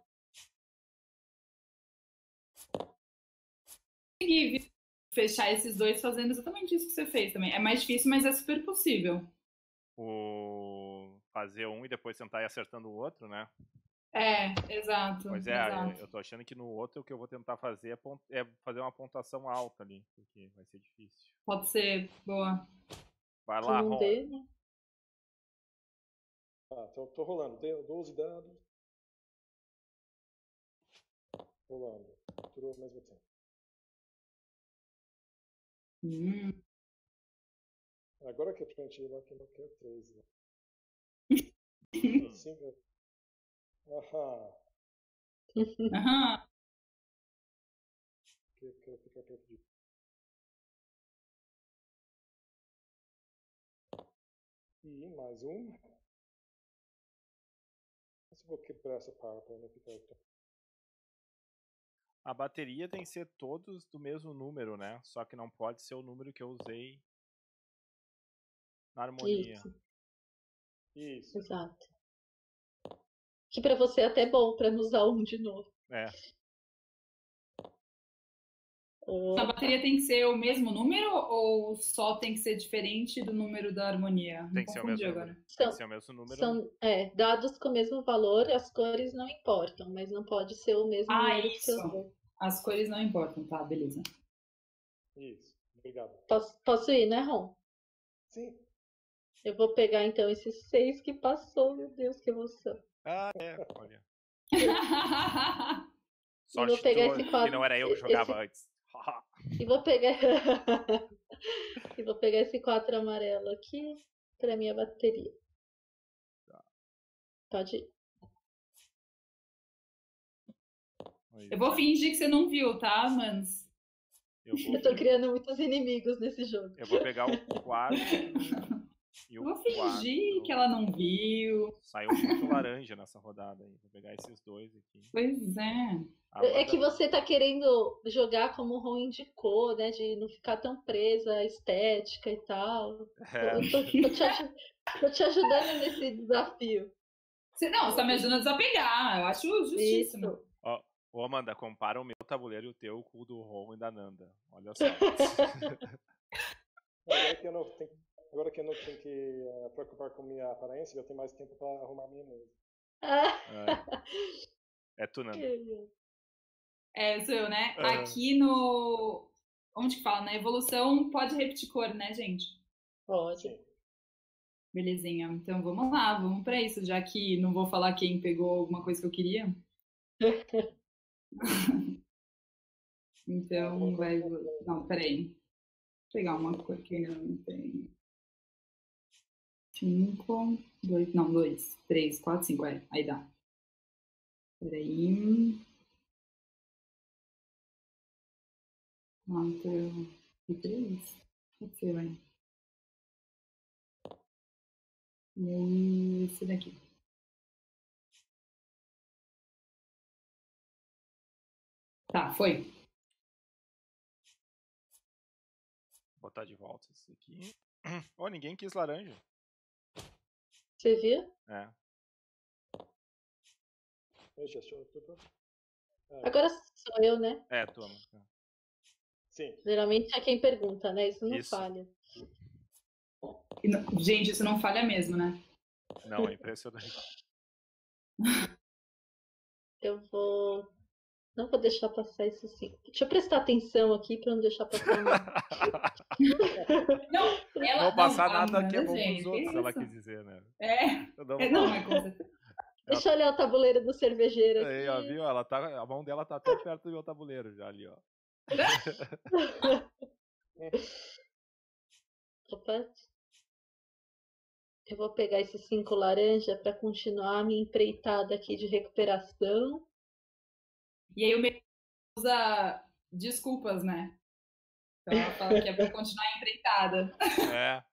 Consegui fechar esses dois fazendo exatamente isso que você fez também. É mais difícil, mas é super possível. O... Fazer um e depois tentar ir acertando o outro, né? É, exato. Pois é, exato. eu tô achando que no outro o que eu vou tentar fazer é, pon- é fazer uma pontuação alta ali, porque vai ser difícil. Pode ser. Boa. Vai lá, Vamos Ron. ver, né? Tá, tô, tô rolando. Tenho doze dados. Rolando. Tudo ao mesmo tempo. Hum. Agora que eu preenchi lá, que não quero três. Né? Hum. Cinco. Aham. Aham. Que eu quero ficar perto de. E mais um. Mas eu vou quebrar essa par para não ficar. A bateria tem que ser todos do mesmo número, né? Só que não pode ser o número que eu usei na harmonia. Isso, Isso. exato. Que pra você é até bom pra não usar um de novo. É, A Opa. bateria tem que ser o mesmo número ou só tem que ser diferente do número da harmonia? tem Me que ser o confundi mesmo agora. número. Tem que São, ser o mesmo número. são é, dados com o mesmo valor, as cores não importam, mas não pode ser o mesmo Ah, número que você isso. usou. As cores não importam, tá? Beleza. Isso. Obrigado. Posso, posso ir, né, Ron? Sim. Eu vou pegar então esses seis que passou, meu Deus, que emoção. Ah, é, olha. E Sorte vou pegar tua esse que quadro. não era eu que esse- jogava antes. Haha. E vou pegar. E vou pegar esse quatro amarelo aqui pra minha bateria. Tá. Pode ir. Pois Eu vou é. fingir que você não viu, tá, manos? Eu vou, Eu tô criando muitos inimigos nesse jogo. eu vou pegar o quatro e Eu o vou fingir quatro. que ela não viu. Saiu muito laranja nessa rodada aí. Vou pegar esses dois aqui. Pois é. A É que Amanda- você tá querendo jogar como o Ron indicou, né? De não ficar tão presa à estética e tal. É, Eu tô, tô te, aju- tô te ajudando nesse desafio. Você, não, você tá me ajudando a desapegar. Eu acho justíssimo. Isso. ó, ô Amanda, compara o meu tabuleiro e o teu com o do Ron e da Nanda. Olha só. Agora que eu não tenho, agora que eu não tenho que eh, preocupar com minha aparência, eu tenho mais tempo para arrumar minha mesa. Ah, É, é tu, Nanda. É, sou eu, né? Aham. Aqui no. Onde que fala? Na evolução pode repetir cor, né, gente? pode. Sim. Belezinha. Então vamos lá, vamos pra isso, já que não vou falar quem pegou alguma coisa que eu queria. Então vai. Não, peraí. Vou pegar uma cor que ainda não tem. Cinco, dois, não, dois, três, quatro, cinco, é. Aí dá. Peraí. Quatro e três. Pode ser, vai. E aí, esse daqui. Tá, foi. Vou botar de volta esse aqui. Ó, ninguém quis laranja. Você viu? É. Deixa eu tudo. É, Agora sou eu, né? É, tu, Amanda. sim. Geralmente é quem pergunta, né? Isso não Isso. falha. E não- Gente, isso não falha mesmo, né? Não, é impressionante. Eu vou. Não vou deixar passar isso sim. Deixa eu prestar atenção aqui pra não deixar passar nada. Não, ela Não passar não, nada que é Amanda, bom gente, pros outros, que ela isso? quis dizer, né? É, Eu não é, vou não, falar. é com certeza. Deixa eu olhar o tabuleiro do cervejeiro Aí, ó, aqui. viu? Ela tá, a mão dela tá até perto do meu tabuleiro já ali, ó. Opa. Eu vou pegar esses cinco laranja para continuar a minha empreitada aqui de recuperação. E aí o meio usa desculpas, né? Então ela fala que é pra continuar empreitada. É.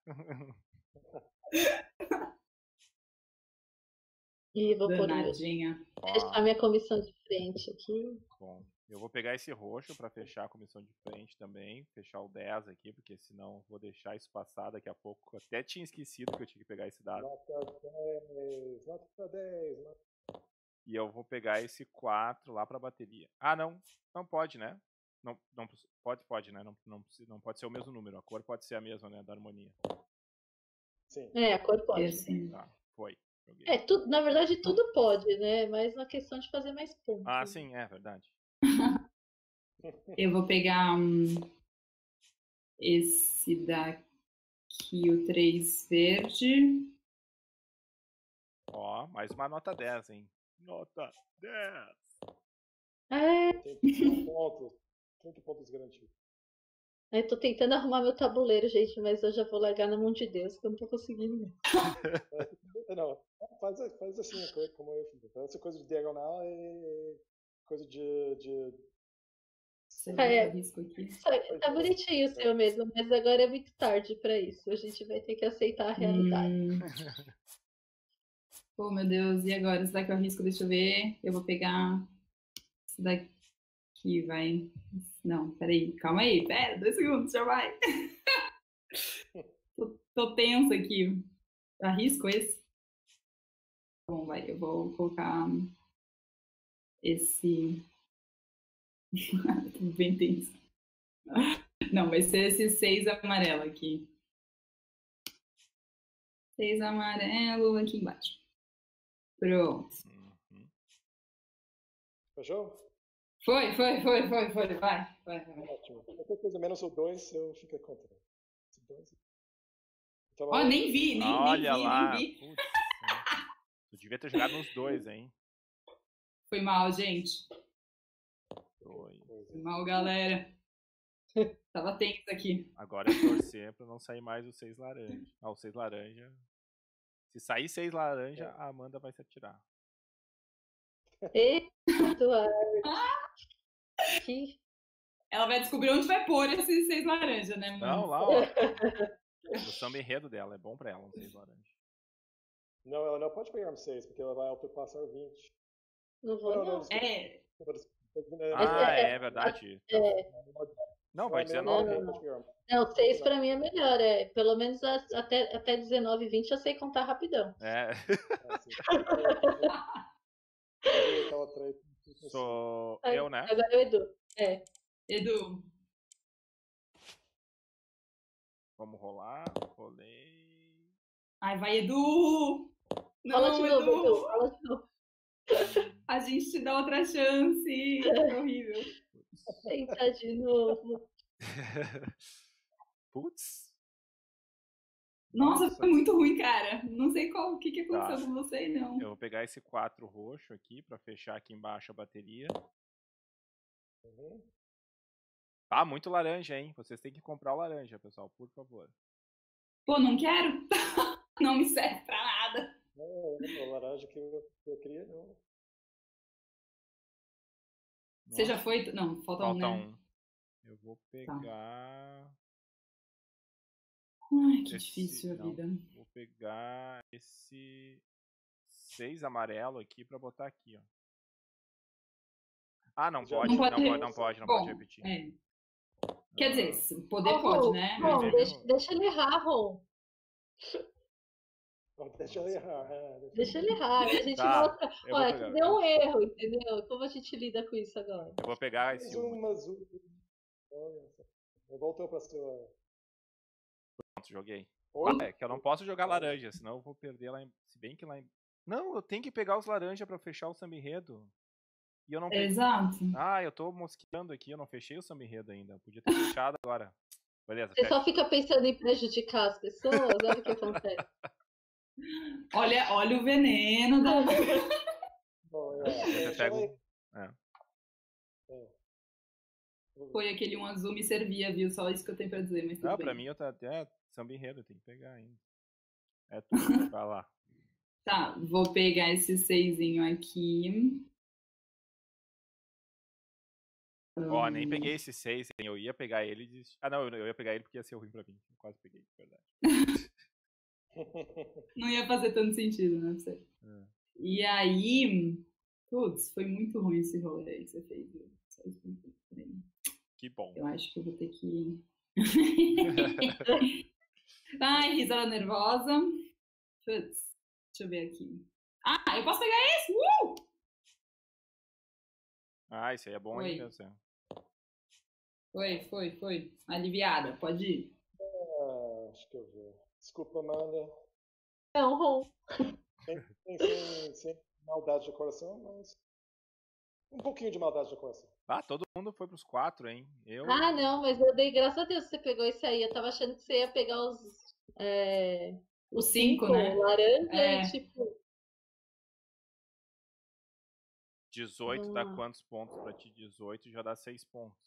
E vou pôr o meu, Danadinha. fechar Ó, minha comissão de frente aqui. bom. Eu vou pegar esse roxo pra fechar a comissão de frente também. Fechar o dez aqui, porque senão eu vou deixar isso passar daqui a pouco. Eu até tinha esquecido que eu tinha que pegar esse dado. Nota dez, nota dez, nota... E eu vou pegar esse quatro lá pra bateria. Ah, não. Não pode, né? Não, não pode, pode, né? Não, não, precisa- não pode ser o mesmo número. A cor pode ser a mesma, né? Da harmonia. Sim. É, a cor pode. Assim. Tá, foi. Joguei. É, tudo, na verdade tudo pode, né? Mas na questão de fazer mais pontos. Ah, sim, é verdade. Eu vou pegar um, esse daqui, o três verde. Ó, mais uma nota dez, hein? Nota dez. É, Tem trinta pontos. trinta pontos garantidos. eu tô tentando arrumar meu tabuleiro, gente, mas eu já vou largar na mão de Deus, que eu não tô conseguindo. Não, faz, faz assim, como eu fiz. Essa coisa de diagonal é coisa de. de... Você Ah, é. eu risco aqui. Tá bonitinho o seu mesmo, mas agora é muito tarde pra isso. A gente vai ter que aceitar a realidade. Hum. Oh, meu Deus, e agora? Esse daqui eu risco, deixa eu ver. Eu vou pegar esse daqui, vai. Não, peraí, calma aí, pera, dois segundos, já vai. tô, tô tensa aqui. Arrisco esse? Bom, vai, eu vou colocar esse. Tô bem tenso. Não, vai ser esse seis amarelo aqui. Seis amarelo aqui embaixo. Pronto. Uhum. Fechou? Foi, foi, foi, foi, foi. Vai, vai, vai. Ótimo. Qualquer coisa menos o dois, eu fico contra. Esse dois. Então, Ó, nem vi, nem, nem Olha vi, lá. nem vi. Putz, né? Tu devia ter jogado nos dois, hein? Foi mal, gente. Dois. Foi mal, galera. Tava tenso aqui. Agora é torcer pra não sair mais o seis laranja. Ah, o seis laranja. Se sair seis laranja, a Amanda vai se atirar. Eita, Eduardo. Que... Ela vai descobrir onde vai pôr esses seis laranja, né, mano? Não, lá, ó. O samba enredo dela, é bom pra ela um seis laranja. Não, ela não pode pegar um seis, porque ela vai ultrapassar o vinte. Não vou, Não, não. não, desculpa. É, Ah, é- é verdade. É, Não, vai Não, dezenove. não, não pode pegar. não, seis pra mim é melhor. É, pelo menos a- até, até dezenove, vinte eu sei contar rapidão. É. Ah, sim. Eu tava atrás. Sou Ai, eu, né? Agora é o Edu. É. Edu. Vamos rolar. Rolei. Ai, vai, Edu! Fala de Não, novo, Edu. Edu! Fala de novo. A gente te dá outra chance. Que horrível. Tenta de novo. Putz. Nossa, Nossa. foi muito ruim, cara. Não sei qual, o que, que aconteceu Tá. com você, não. Eu vou pegar esse quatro roxo aqui pra fechar aqui embaixo a bateria. Uhum. Tá muito laranja, hein? Vocês têm que comprar o laranja, pessoal, por favor. Pô, não quero. Não me serve pra nada. Não, o laranja que eu, que eu queria, não. Você já Nossa, foi? Não, falta, falta um, né? um. Eu vou pegar. Ai, que Esse- difícil a não. vida. Vou pegar esse seis amarelo aqui pra botar aqui, ó. Ah, não Já- pode, Não não pode pode, repetir. não pode, não Bom, pode repetir. É. Quer dizer, Ah, se poder Ô, pode, Ron, né? Ron, Mas deixa, ele- deixa ele errar, Ron. Oh, deixa eu errar. é, Deixa ele errar. A gente Tá, mostra. eu vou Olha, pegar. que deu um erro, entendeu? Como a gente lida com isso agora? Eu vou pegar Mais esse um. um azul. Olha só. Voltou pra sua. Pronto, joguei. Oi? É, que eu não posso jogar laranja, senão eu vou perder lá em... Se bem que lá em... Não, eu tenho que pegar os laranja pra fechar o samba enredo. E eu não peguei. Exato. Ah, eu tô mosqueando aqui, eu não fechei o samba enredo ainda. Eu podia ter fechado agora. Beleza, Você fecha. só fica pensando em prejudicar as pessoas, olha o que acontece. Olha, olha o veneno da. Bom, é, Você é, já pega vai- um... É. Foi aquele um azul me servia, viu? Só isso que eu tenho pra dizer, mas tudo Não, bem. pra mim eu tô até samba enredo, tem que pegar ainda. É tudo, vai lá. Tá, vou pegar esse seisinho aqui. Ó, nem peguei esse seis, hein? Eu ia pegar ele e desisti. Ah, não, eu eu ia pegar ele porque ia ser ruim pra mim. Eu quase peguei, de verdade. Não ia fazer tanto sentido, né? pra você. É. E aí. Putz, foi muito ruim esse rolê aí que você fez. viu? Só isso que eu tenho pra dizer. Que bom. Eu acho que eu vou ter que. Ai, risada nervosa. Putz, deixa eu ver aqui. Ah, eu posso pegar esse? Uh! Ah, isso aí é bom Oi. aí mesmo. é. Foi, foi, foi. Aliviada, pode ir. Ah, acho que eu vi. Desculpa, Amanda. Não, Ron. Sem, sem, sem, sem maldade de coração, mas. Um pouquinho de maldade de coração. Ah, todo mundo foi pros quatro, hein? Eu. Ah, não, mas eu dei graças a Deus que você pegou esse aí. Eu tava achando que você ia pegar os. É, Os cinco, né? laranja É. e tipo. dezoito Vamos dá lá. quantos pontos pra ti? dezoito já dá seis pontos.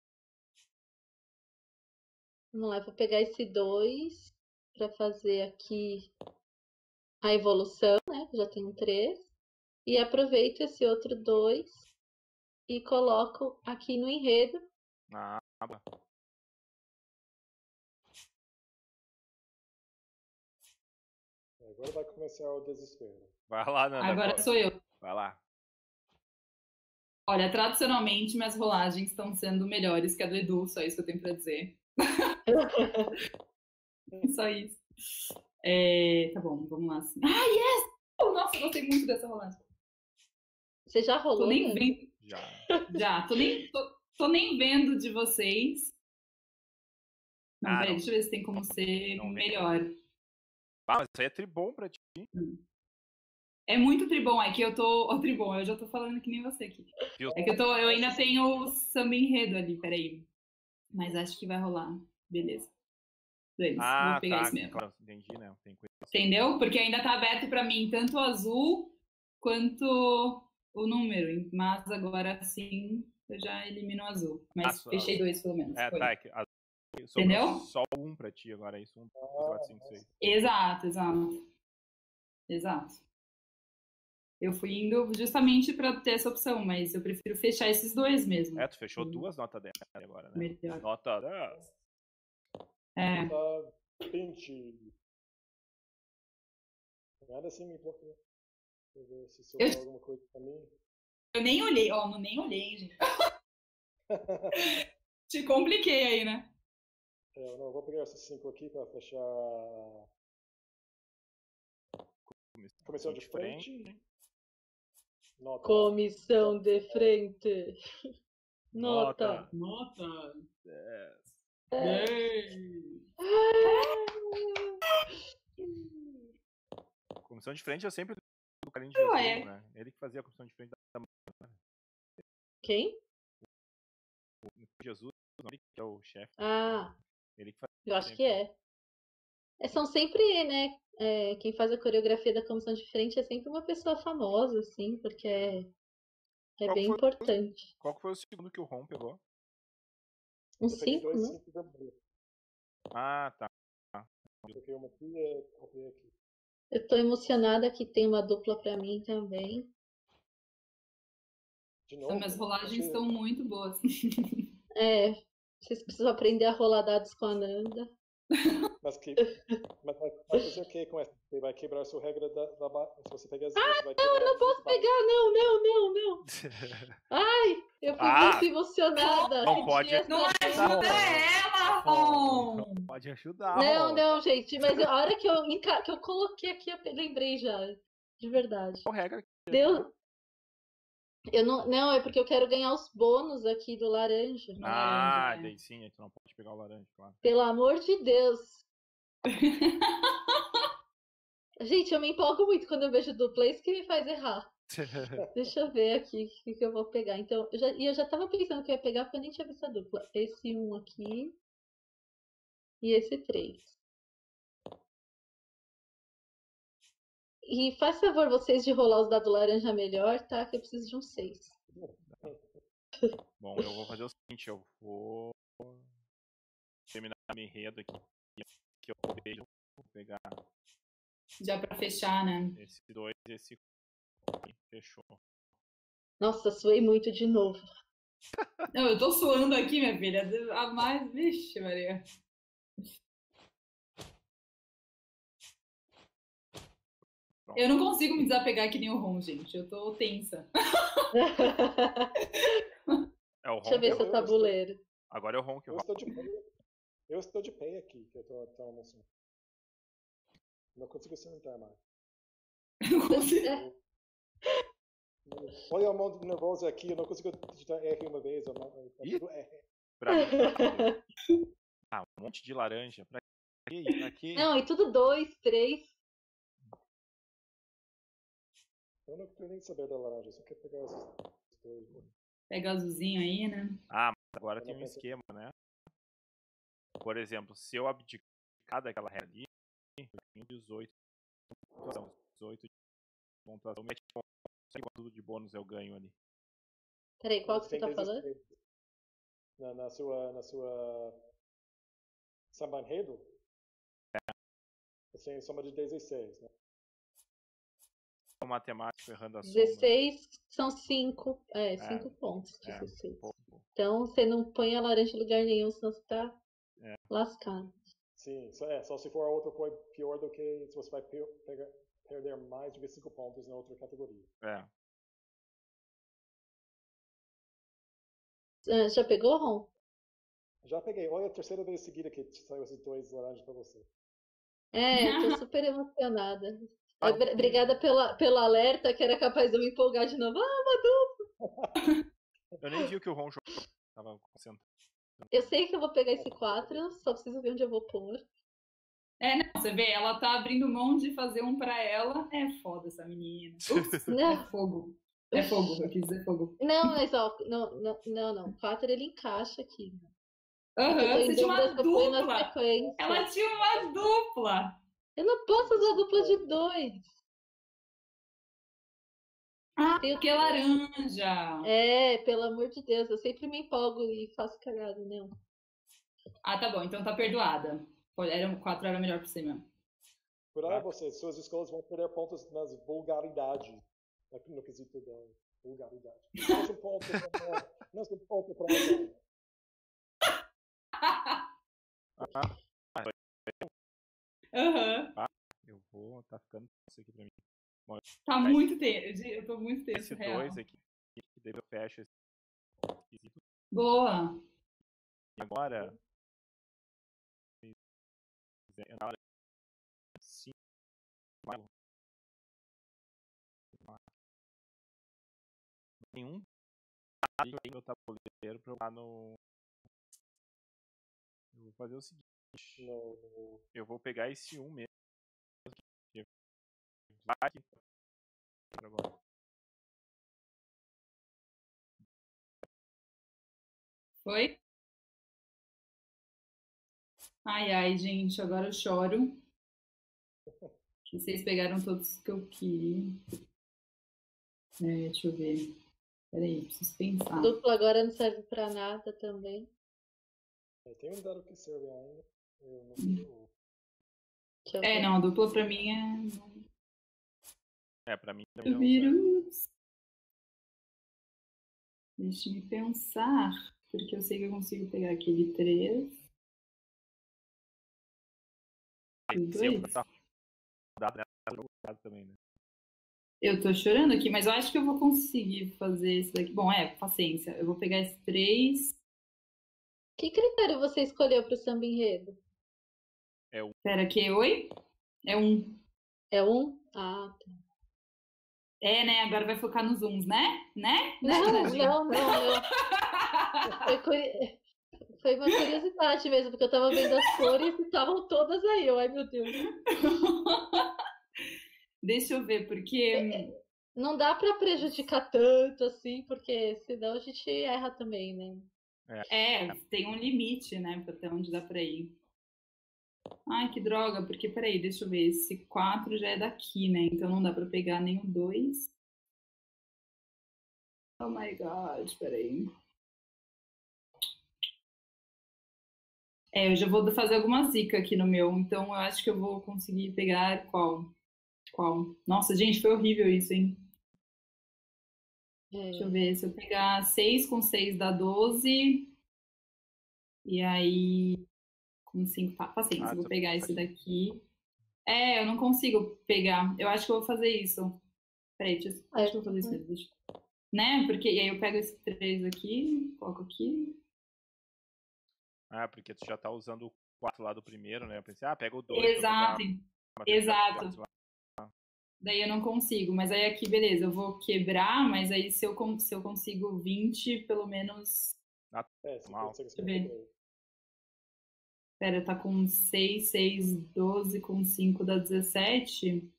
Vamos lá, eu vou pegar esse dois pra fazer aqui a evolução, né? Já tenho três. E aproveito esse outro dois e coloco aqui no enredo. Ah, tá. Agora vai começar o desespero. Vai lá, Nanda. Agora pô. sou eu. Vai lá. Olha, tradicionalmente minhas rolagens estão sendo melhores que a do Edu, só isso que eu tenho pra dizer. Só isso. É, tá bom, vamos lá. Sim. Ah, yes! Oh, nossa, eu gostei muito dessa rolagem. Você já rolou? Tô nem né? vendo. Já. Já, tô nem, tô, tô nem vendo de vocês. Não, Ah, peraí, não. deixa eu ver se tem como ser Não vem. melhor. Ah, mas isso aí é tribom pra ti. É muito tribom, é que eu tô. Ó, tribom, eu já tô falando que nem você aqui. Viu? É que eu tô. Eu ainda tenho o samba enredo ali, peraí. Mas acho que vai rolar. Beleza. Beleza, Ah, vou pegar tá. isso mesmo. Claro, entendi, né? Tem coisa. Entendeu? Porque ainda tá aberto pra mim tanto o azul quanto o número. Mas agora sim eu já elimino o azul. Mas Ah, só- fechei dois pelo menos. É, Foi. tá. É que a... sobrou Entendeu? só um pra ti agora, é isso. Um, dois, quatro, cinco, seis. Exato, exato. Exato. Eu fui indo justamente pra ter essa opção, mas eu prefiro fechar esses dois mesmo. É, tu fechou Hum. duas notas dez agora, né? Melhor. Nota dez. É. Tá vinte. Nada assim me importa. Deixa eu ver se sobrou Eu- alguma coisa pra mim. Eu nem olhei, ó, não nem olhei, gente. Te compliquei aí, né? É, eu não, vou pegar esses cinco aqui para fechar. Comissão de frente. Nota. Comissão de frente. Nota. Nota. dez. Comissão de frente eu sempre do Carinho de Ué. Jesus, né? Ele que fazia a comissão de frente da Quem? Jesus, ele que é o chefe. Ah, Ele que fazia. eu acho que é. É, são sempre, né? é, quem faz a coreografia da comissão de frente é sempre uma pessoa famosa, assim, porque é, é Qual bem foi- importante. Qual que foi o segundo que o Ron pegou? Um Eu peguei cinco, dois né? cinco vermelhos. Ah, tá. Coloquei uma aqui e coloquei aqui. Eu tô emocionada que tem uma dupla pra mim também. De Então, novo. minhas rolagens Achei- estão muito boas. É, vocês precisam aprender a rolar dados com a Nanda. Mas, que, mas vai, vai fazer o que com essa? Você vai quebrar a sua regra da, da ba- Se você pegar as duas, você vai quebrar. Eu não posso pegar, não, não, não, não. Ai, eu fui Ah! muito emocionada. Não Que pode- dia Não essa- ajuda ela, Ron! Pode ajudar, Não, Ron. não, gente, mas a hora que eu, enca- que eu coloquei aqui, eu lembrei já. De verdade. Qual regra? que- Deu. Eu não, não, é porque eu quero ganhar os bônus aqui do laranja. No Ah, laranja, é. daí sim, aí tu não pode pegar o laranja, claro. Pelo amor de Deus. Gente, eu me empolgo muito quando eu vejo dupla, é isso que me faz errar. Deixa eu ver aqui o que, que eu vou pegar. Então, eu já, e eu já tava pensando que eu ia pegar porque eu nem tinha visto a dupla. Esse um aqui e esse três. E faz favor vocês de rolar os dados laranja melhor, tá? Que eu preciso de um seis. Bom, eu vou fazer o seguinte, eu vou terminar meu enredo aqui, que eu vejo, vou pegar Já pra fechar, né? esse dois e esse aqui, fechou. Nossa, suei muito de novo. Não, eu tô suando aqui, minha filha. A mais, vixe, Maria. Eu não consigo me desapegar que nem o Ron, gente. Eu tô tensa. É o Deixa eu Ron ver que seu eu... tabuleiro. Agora é o Ron que eu Eu vou. estou de pé. Eu estou de pé aqui, que eu tô tão emocionado. Não consigo sentar mais. Não consigo. É, Olha a mão nervosa aqui, eu não consigo digitar R uma vez. Eu não, eu Ih. tudo R. Pra mim. Ah, um monte de laranja. Pra quê? Pra quê? Não, e tudo dois, três. Eu não quero nem saber da laranja, eu só quero pegar esses dois. Né? Pega o azulzinho aí, né? Ah, mas agora Eu tem não um penso- esquema, né? Por exemplo, se eu abdicar daquela regra ali, eu tenho dezoito pontuação. dezoito de pontuação. Mete ponto, tudo de bônus eu ganho ali. Peraí, qual que você Tem tá dezesseis. falando? Na, na sua, na sua samba enredo, você tem soma de dezesseis, né? O matemático errando a soma. dezesseis são cinco. É, É, cinco pontos de é, dezesseis. pouco. Então você não põe a laranja em lugar nenhum, senão você tá É. lascado. Sim, só, é, só se for a outra foi pior do que se você vai pe pegar, perder mais do que cinco pontos na outra categoria. É. Ah, já pegou, Ron? Já peguei, olha a terceira vez seguida que saiu esses dois laranjas pra você. É, eu tô super emocionada. É, br- Obrigada pela, pelo alerta, que era capaz de eu me empolgar de novo. Ah, Eu nem vi o que o Ron jogou. Tava concentrado. eu sei que eu vou pegar esse quatro, só preciso ver onde eu vou pôr. É, não, você vê, ela tá abrindo mão de fazer um pra ela. É foda essa menina. Ups, Não. é fogo. É fogo, eu quis dizer fogo. Não, mas ó, não, não, não, não. quatro ele encaixa aqui. Eu Aham, tô em você tinha uma dúvida se eu ponho na dupla. sequência. Ela tinha uma dupla. Eu não posso usar dupla de dois. Ah, Tem o- que laranja. É, pelo amor de Deus, eu sempre me empolgo e faço cagada, não. Ah, tá bom, então tá perdoada. Pode- Era, quatro era melhor pra você mesmo. Cuidado Tá. você, suas escolas vão perder pontos nas vulgaridades. Aqui no quesito da vulgaridade. Mais um ponto pra mais um ponto pra ela. Ah, Aham. eu vou. Tá ficando isso aqui pra mim. Tá muito tenso. Eu tô muito tenso, Esse real. dois aqui, que daí eu fecho esse quesito. Boa. E agora. Agora, cinco. Nenhum aí no meu tabuleiro pra eu lá no. Eu vou fazer o seguinte. No, no, Eu vou pegar esse um mesmo. que Vai. Agora. Foi? Ai, ai, gente, agora eu choro. Que vocês pegaram todos que eu queria. É, deixa eu ver. Peraí, preciso pensar. Dupla agora não serve pra nada também. é, tem um dado que serve ainda. Eu não sei o- Deixa eu É, ver. não, a dupla pra mim é. É, pra mim também O não. vírus. Deixa-me pensar. Porque eu sei que eu consigo pegar aquele três. serve. Se eu botar dado nessa, eu vou botar também, né? Eu tô chorando aqui, mas eu acho que eu vou conseguir fazer isso daqui. Bom, é, paciência. Eu vou pegar esse três. Que critério você escolheu pro samba enredo? Pera, que? Oi? É um. É um? Ah, tá. É, né? Agora vai focar nos uns, né? Né? Né, Não, Tadinho? não, não, não. Foi, curi- foi uma curiosidade mesmo, porque eu tava vendo as cores e estavam todas aí. Eu, ai, meu Deus. Deixa eu ver, porque... Não dá pra prejudicar tanto assim, porque senão a gente erra também, né? É, tem um limite, né, pra até onde dá pra ir. Ai, que droga, porque, peraí, deixa eu ver, esse quatro já é daqui, né, então não dá pra pegar nem o dois. Oh my god, peraí. É, eu já vou fazer alguma zica aqui no meu, então eu acho que eu vou conseguir pegar qual? Qual? Nossa, gente, foi horrível isso, hein? É. Deixa eu ver, se eu pegar seis com seis dá doze. E aí, com cinco, tá, paciência, Ah, eu vou tu- pegar esse daqui. É, eu não consigo pegar. Eu acho que eu vou fazer isso. Peraí, deixa, eu- Ah, deixa eu fazer isso mesmo. Deixa. Né? Porque e aí eu pego esse três aqui, coloco aqui. Ah, porque tu já tá usando o quatro lá do primeiro, né? Eu pensei, ah, pega o dois. Exato, exato. Daí eu não consigo, mas aí aqui, beleza, eu vou quebrar, mas aí se eu, con- se eu consigo vinte, pelo menos. É, você Mal. consegue Deixa eu ver. escrever. Pera, tá com seis, seis, doze, com cinco dá dezessete.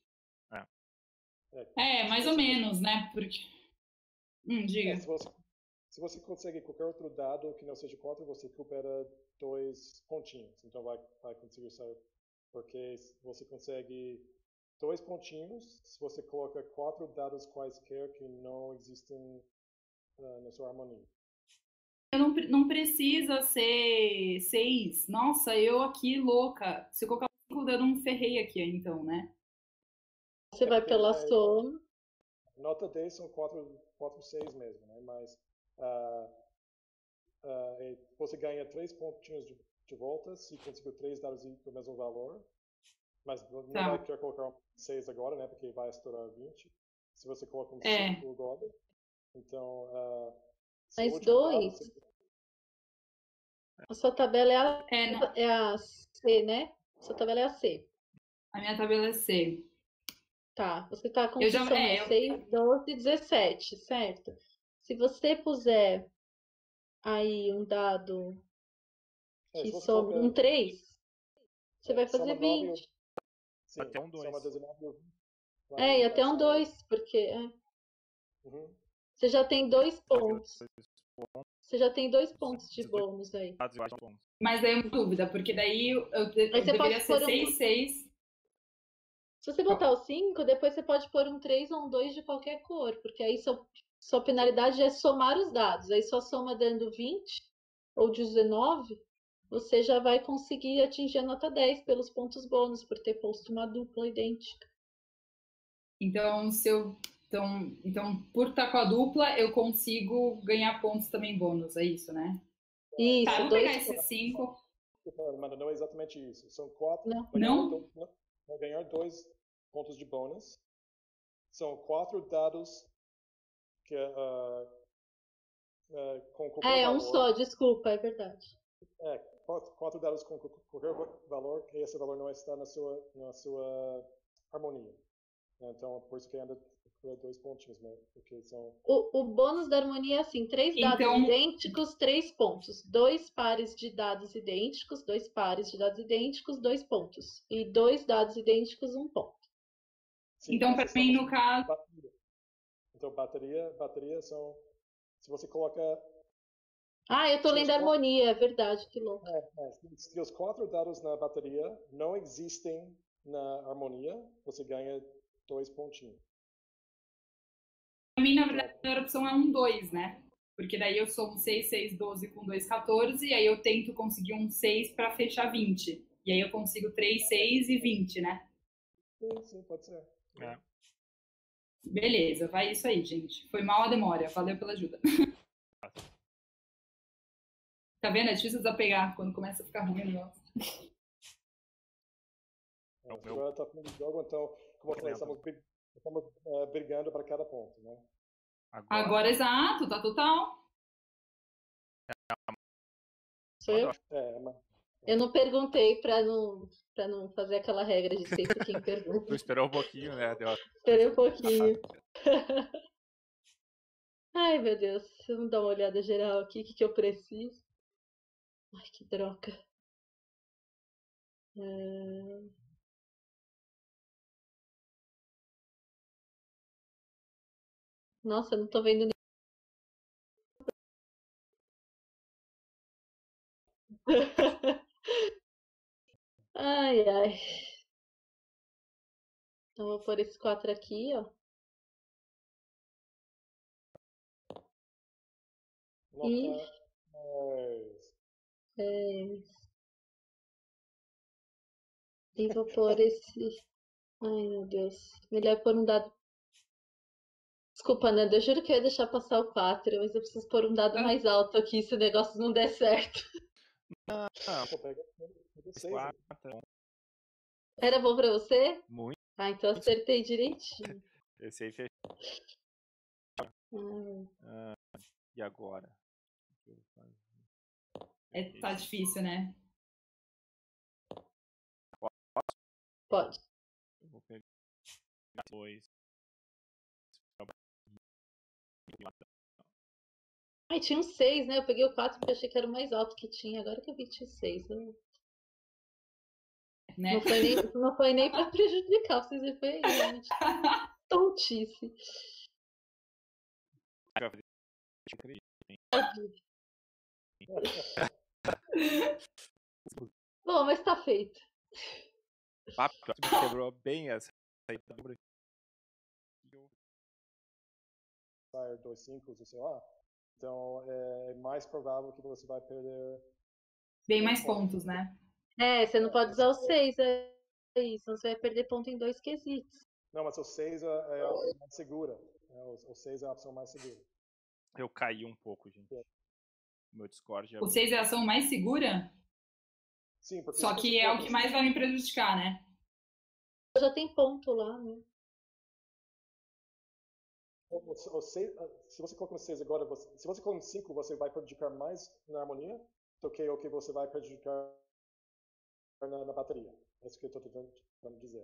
É, mais ou menos, né? Porque. Hum, É, diga. se, você, se você consegue qualquer outro dado que não seja quatro, você recupera dois pontinhos. Então vai, vai conseguir sair. Porque se você consegue dois pontinhos se você coloca quatro dados quaisquer que não existem uh, na sua harmonia. Eu não, pre- não precisa ser seis. Nossa, eu aqui louca. Se eu colocar cinco, eu não ferrei aqui, então, né? Você É vai porque, pela é, soma. Nota dez são quatro, quatro seis mesmo, né? Mas ah, ah, é, você ganha três pontinhos de, de volta se conseguiu três dados do mesmo valor. Mas não Tá. vai querer colocar um seis agora, né? Porque vai estourar vinte. Se você coloca um É. cinco agora, então... ah, se o Mas último dado, dois. você- A sua tabela é a, É, não, é a C, né? A sua tabela é a C. a minha tabela é C. Tá. Você tá com Eu que já- soma é, eu- seis, doze, dezessete, certo? Se você puser aí um dado é, que se você soma coloca- um três, você é, vai soma fazer nove, vinte. sim, Até um dois. soma dezenove, ou vinte, vai- É, e vai até um sair. dois, porque é, Uhum. você já tem dois pontos. Você já tem dois pontos de bônus aí. Mas aí é uma dúvida, porque daí eu, eu, eu Aí você deveria pode ser pôr um- seis, seis. Se você botar o cinco, depois você pode pôr um três ou um dois de qualquer cor, porque aí sua, sua penalidade é somar os dados. Aí sua soma dando vinte ou dezenove, você já vai conseguir atingir a nota dez pelos pontos bônus, por ter posto uma dupla idêntica. Então, se eu. Então, então, por estar com a dupla, eu consigo ganhar pontos também bônus, é isso, né? Isso, Tá, eu vou dois pegar esses cinco. Desculpa, Amanda, não é exatamente isso. São quatro. Não. vai ganhar Não? dois- não, vai ganhar dois pontos de bônus. São quatro dados que, ah, ah, com qualquer É, valor. um só, desculpa, é verdade. É, quatro, quatro dados com qual- qualquer valor, que esse valor não está na sua, na sua harmonia. Então, por isso que anda por dois pontinhos, né? Porque são... O, o bônus da harmonia é assim: três dados Então- idênticos, três pontos. Dois pares de dados idênticos, dois pares de dados idênticos, dois pontos. E dois dados idênticos, um ponto. Sim, Então, mas pra mim, estamos- no caso. bateria. Então, bateria, bateria são... Se você coloca... Ah, eu tô Se lendo os a quatro- harmonia, é verdade, que louco. É, é, se os quatro dados na bateria não existem na harmonia, você ganha dois pontinhos. Pra mim, na verdade, a primeira opção é um dois, né? Porque daí eu sou um seis, seis, doze com dois, quatorze, e aí eu tento conseguir um seis pra fechar vinte. E aí eu consigo três, seis e vinte, né? Sim, sim, pode ser. É. Beleza, vai isso aí, gente. Foi mal a demora. Valeu pela ajuda. Tá vendo? É difícil desapegar quando começa a ficar ruim o negócio. É, agora está falando de jogo, então, como eu falei, estamos, bri- estamos eh, brigando para cada ponto, né? Agora, Agora, exato, tá total. Sou eu? É, mas Eu não perguntei pra não, pra não fazer aquela regra de sempre quem tu pergunta. esperou um pouquinho, né? Deu... Esperei um pouquinho. Ai, meu Deus. Vamos dar uma olhada geral aqui, o que, que eu preciso. Ai, que droga. É... Nossa, eu não tô vendo nem. Ai, ai. Então vou pôr esse quatro aqui, ó. E Nota dez. é, e vou pôr esse. Ai, meu Deus. Melhor pôr um dado. Desculpa, Nanda, eu juro que eu ia deixar passar o quatro, mas eu preciso pôr um dado Ah. mais alto aqui se o negócio não der certo. Ah, Pô, pega, pega seis. quatro, Era bom pra você? muito. Ah, então acertei direitinho. Esse aí fechou. Ah, Ah, e agora? O que eu vou fazer? É, tá difícil, né? pode. Eu vou pegar dois. Ai, tinha um seis, né? Eu peguei o quatro porque eu achei que era o mais alto que tinha. Agora que eu vi que tinha seis. Né? né? Não, foi nem, não foi nem pra prejudicar, vocês foi realmente tontice. Bom, mas tá feito. Papo, quebrou bem essa. Sair dois cinco, sei lá. Então é mais provável que você vai perder. Bem mais pontos, né? É, você não pode usar o seis aí, senão você vai perder ponto em dois quesitos. Não, mas o seis é, é a opção mais segura. É, o seis é a opção mais segura. Eu caí um pouco, gente. O meu Discord é. O seis é a ação mais segura? Sim, porque Só se que você é for o que mais vai me prejudicar, né? Já tem ponto lá, né? O, o, o seis, se você coloca no seis agora, você, se você coloca no cinco, você vai prejudicar mais na harmonia do que o que você vai prejudicar na, na bateria. É isso que eu estou tentando dizer.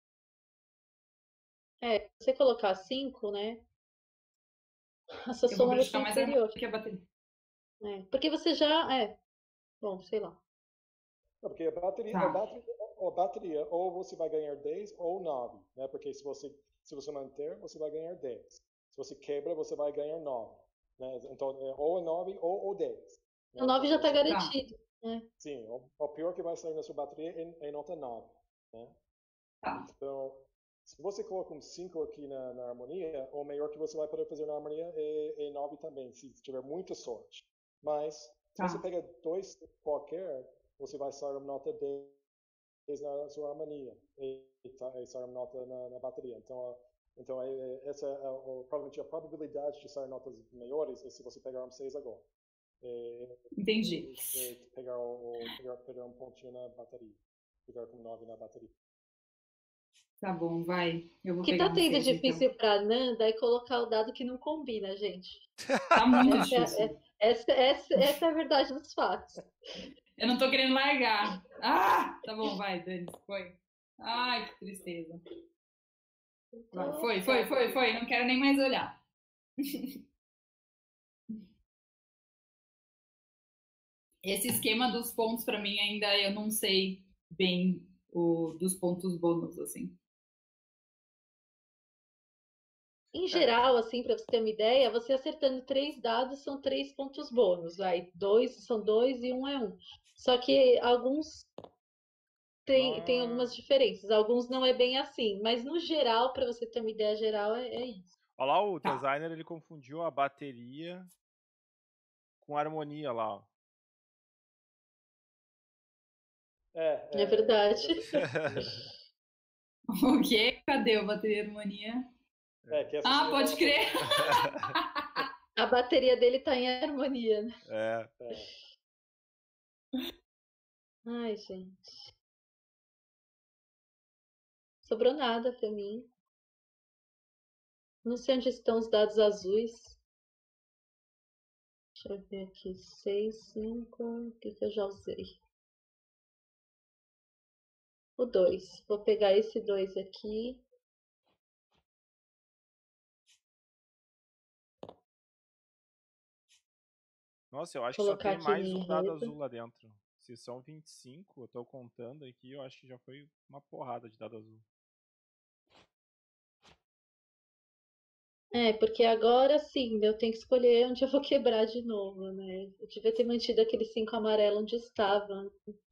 É, se você colocar cinco, né? A sua Eu vou soma vai ser prejudicar mais a inferior. harmonia que a bateria. É, porque você já. É. Bom, sei lá. Não, porque a bateria, Tá. a bateria, a bateria, ou você vai ganhar dez ou nove, né? Porque se você, se você manter, você vai ganhar dez. Se você quebra, você vai ganhar nove. Né? Então, é ou é nove ou, ou dez. Né? O nove já Então, tá você- garantido. Né? Sim, o, o pior que vai sair na sua bateria é, é nota nove. Né? Tá. Então, se você coloca um cinco aqui na, na harmonia, o melhor que você vai poder fazer na harmonia é, é nove também, se tiver muita sorte. Mas, se Tá. você pega dois qualquer, você vai sair uma nota dez na sua harmonia e, e sair uma nota na, na bateria. Então, então é, essa é a, provavelmente a probabilidade de sair notas maiores é se você pegar um seis agora. É, Entendi. é, é pegar, o, pegar, pegar um pontinho na bateria. Ficar com nove na bateria. Tá bom, vai. Eu vou O que pegar tá um tendo seis, difícil então. pra Nanda é colocar o dado que não combina, gente. Tá muito Essa, é, difícil. é- essa, essa, essa é a verdade dos fatos. Eu não tô querendo largar. Ah! Tá bom, vai, Dani. Foi. Ai, que tristeza. Vai, Então, foi, foi, foi, foi. Não quero nem mais olhar. Esse esquema dos pontos, pra mim, ainda eu não sei bem o dos pontos bônus, assim. Em geral, assim, para você ter uma ideia, você acertando três dados são três pontos bônus. Vai, dois são dois e um é um. Só que alguns tem, tem algumas diferenças. Alguns não é bem assim. Mas no geral, para você ter uma ideia geral, é, é isso. Olha lá, o Tá. designer ele confundiu a bateria com a harmonia lá, ó. É, É verdade. O quê? Cadê o bateria harmonia? É, que essa Ah, sim é pode uma- crer. A bateria dele tá em harmonia, né? É. É. Ai, gente. Sobrou nada pra mim. Não sei onde estão os dados azuis. Deixa eu ver aqui. seis, cinco. O que, que eu já usei? O dois. Vou pegar esse dois aqui. Nossa, eu acho que só Colocar tem aqui mais no um dado enredo. azul lá dentro. Se são vinte e cinco, eu tô contando aqui, eu acho que já foi uma porrada de dado azul. É, porque agora sim, eu tenho que escolher onde eu vou quebrar de novo, né? Eu devia ter mantido aquele cinco amarelo onde estava.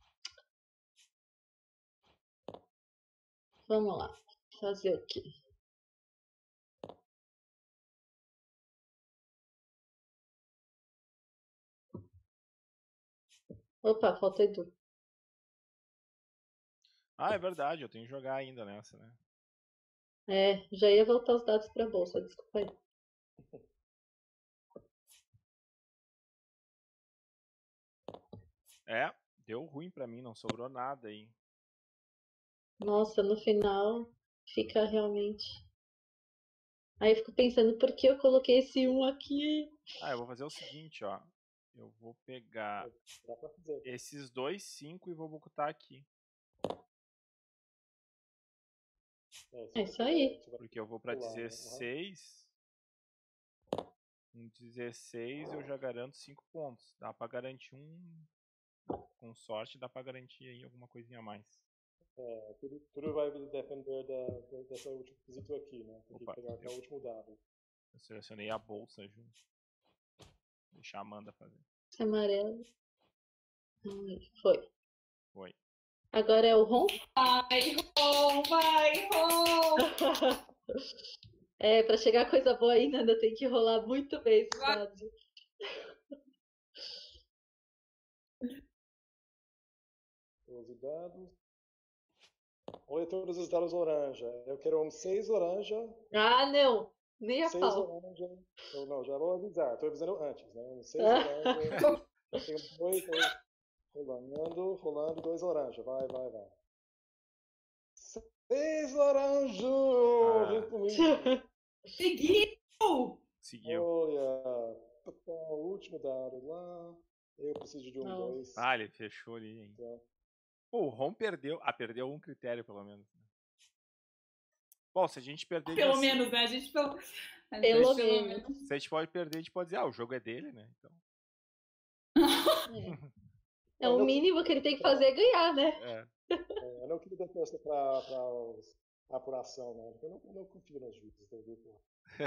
Vamos lá, fazer o quê? Opa, falta Edu. Ah, é verdade, eu tenho que jogar ainda nessa, né? É, já ia voltar os dados para a bolsa, desculpa aí. É, deu ruim pra mim, não sobrou nada aí. Nossa, no final fica realmente. Aí eu fico pensando por que eu coloquei esse um aqui. Ah, eu vou fazer o seguinte, ó. Eu vou pegar Dá pra fazer. esses dois cinco e vou botar aqui. É, É se isso você aí. tiver- tiver Porque eu vou pra pular, né? Aham. dezesseis. Em dezesseis eu já garanto cinco pontos. Dá pra garantir um. Com sorte, dá pra garantir aí alguma coisinha a mais. É, tudo, tudo vai depender da, da, dessa última quesito aqui, né? Tem que Opa, pegar até eu- o último dado. Eu selecionei a bolsa junto. Deixar a Amanda fazer. Esse amarelo. Ai, foi. Foi. Agora é o Ron? Vai, Ron, vai, Ron! É, pra chegar coisa boa ainda, ainda tem que rolar muito bem esses Vai. dados. doze dados. Olha todos os dados laranja. Eu quero um seis laranja. Ah, não! Nem a seis pau. laranja. Eu, não, já vou avisar. Estou avisando antes, né? Um seis Ah. laranja. Tenho dois, dois. Rolando, rolando, dois laranja. Vai, vai, vai. Seis laranja! Ah. Vem comigo. Seguiu! Seguiu. Olha. O último dado lá. Eu preciso de um Nossa. dois. Ah, ele fechou ali, hein? Então, Pô, o Ron perdeu. Ah, perdeu um critério, pelo menos. né? Bom, se a gente perder de Pelo assim- menos, né? A gente pelo, a gente, Pelo pelo menos. Se a gente pode perder, a gente pode dizer, ah, o jogo é dele, né? Então. É. É o mínimo que ele tem que fazer é ganhar, né? É. é, eu não queria dar força para a apuração, né? Eu não, eu não confio nos juízes do grupo.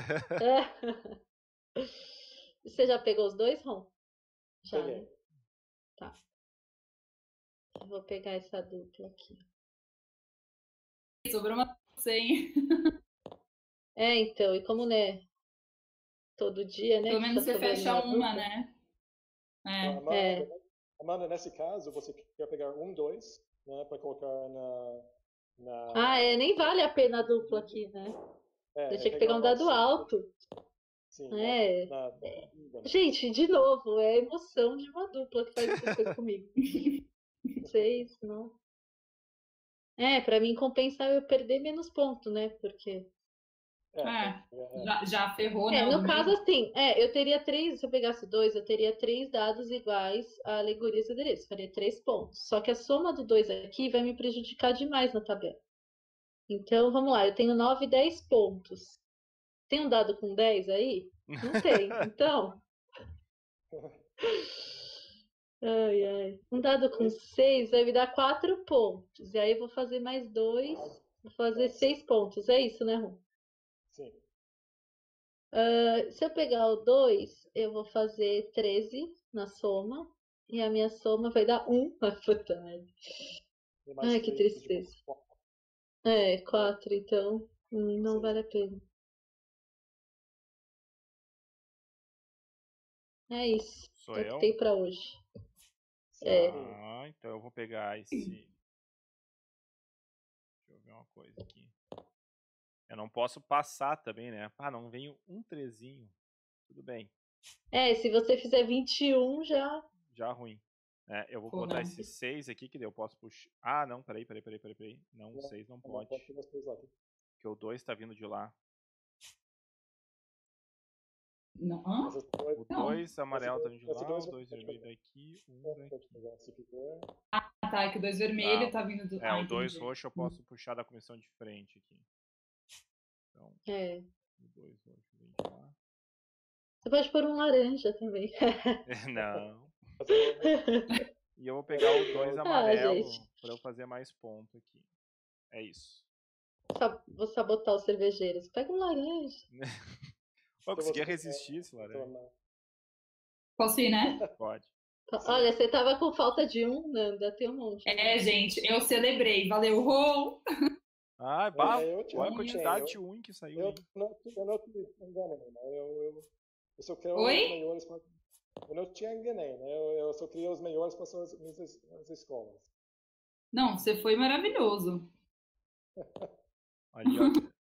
É. Você já pegou os dois, Ron? Já, Peguei. né? Tá. Eu vou pegar essa dupla aqui. Sobrou uma senha. É, então, e como, né? Todo dia, né? Pelo que menos tá você sobrando fecha uma uma, dupla. né? Então, É. Amanda, É. Amanda, nesse caso, você quer pegar um, dois, né? Para colocar na. na Ah, é, nem vale a pena a dupla aqui, né? é, Eu tinha que é pegar um o dado nosso- alto. Sim, É. na, na, Gente, de novo, é a emoção de uma dupla que faz essas coisas comigo. Seis, não. É, pra mim compensa eu perder menos ponto, né? Porque. é, É. é, Já, já ferrou, É, né? o no do caso, meio. assim, é, eu teria três, se eu pegasse dois, eu teria três dados iguais a alegorias e adereços, faria três pontos. Só que a soma do dois aqui vai me prejudicar demais na tabela. Então, vamos lá, eu tenho nove, dez pontos. Tem um dado com dez aí? Não tem. Então. Ai, ai. Um dado com seis vai me dar quatro pontos. E aí eu vou fazer mais dois, vou fazer seis pontos. É isso, né, Ron? sim. Uh, se eu pegar o dois, eu vou fazer treze na soma. E a minha soma vai dar um. Ah, puta merda. Tem mais Ai, que três de tristeza. ponto. É, quatro, então hum, não Sim. vale a pena. É isso. Sou É o que eu? tem pra hoje. Sim. É. Ah, então eu vou pegar esse. Deixa eu ver uma coisa aqui. Eu não posso passar também, né? Ah, não veio um trezinho. Tudo bem. É, se você fizer vinte e um já. Já ruim. É, eu vou Pô, botar não. esse seis aqui, que daí eu posso puxar. Ah, não, peraí, peraí, peraí, peraí, peraí. Não, Não, seis não Não pode. pode ter os dois lá. Porque o dois tá vindo de lá. Não. Hã? Essas dois- O Não. dois amarelo tá vindo de esse lá, dois o dois pode vermelho pegar. daqui, um Pode daqui. pegar, se quiser. Ah, tá. É que o dois vermelho Tá. tá vindo do. É, ah, o dois entendi. roxo eu posso puxar da comissão de frente aqui. Então, É. o dois roxo vem de lá. Você pode pôr um laranja também. Não. Mas eu- E eu vou pegar o dois Ah, amarelo gente. pra eu fazer mais ponto aqui. É isso. Sa- Vou sabotar os cervejeiros. Pega um laranja. Pô, eu Se conseguia você- resistir esse laranja. então, Posso ir, né? Pode. Olha, você tava com falta de um, Nanda. Tem um monte. É, gente, eu celebrei. Valeu, Ron! Ah, bah, É, eu te olha a amo, quantidade eu- de win que saiu Eu aí. não, eu não te enganei, né? Eu, eu, eu só quero Oi? os melhores para... Eu não te enganei, né? Eu, eu só queria os melhores para as minhas es- as escolas. Não, você foi maravilhoso. Ali, ó.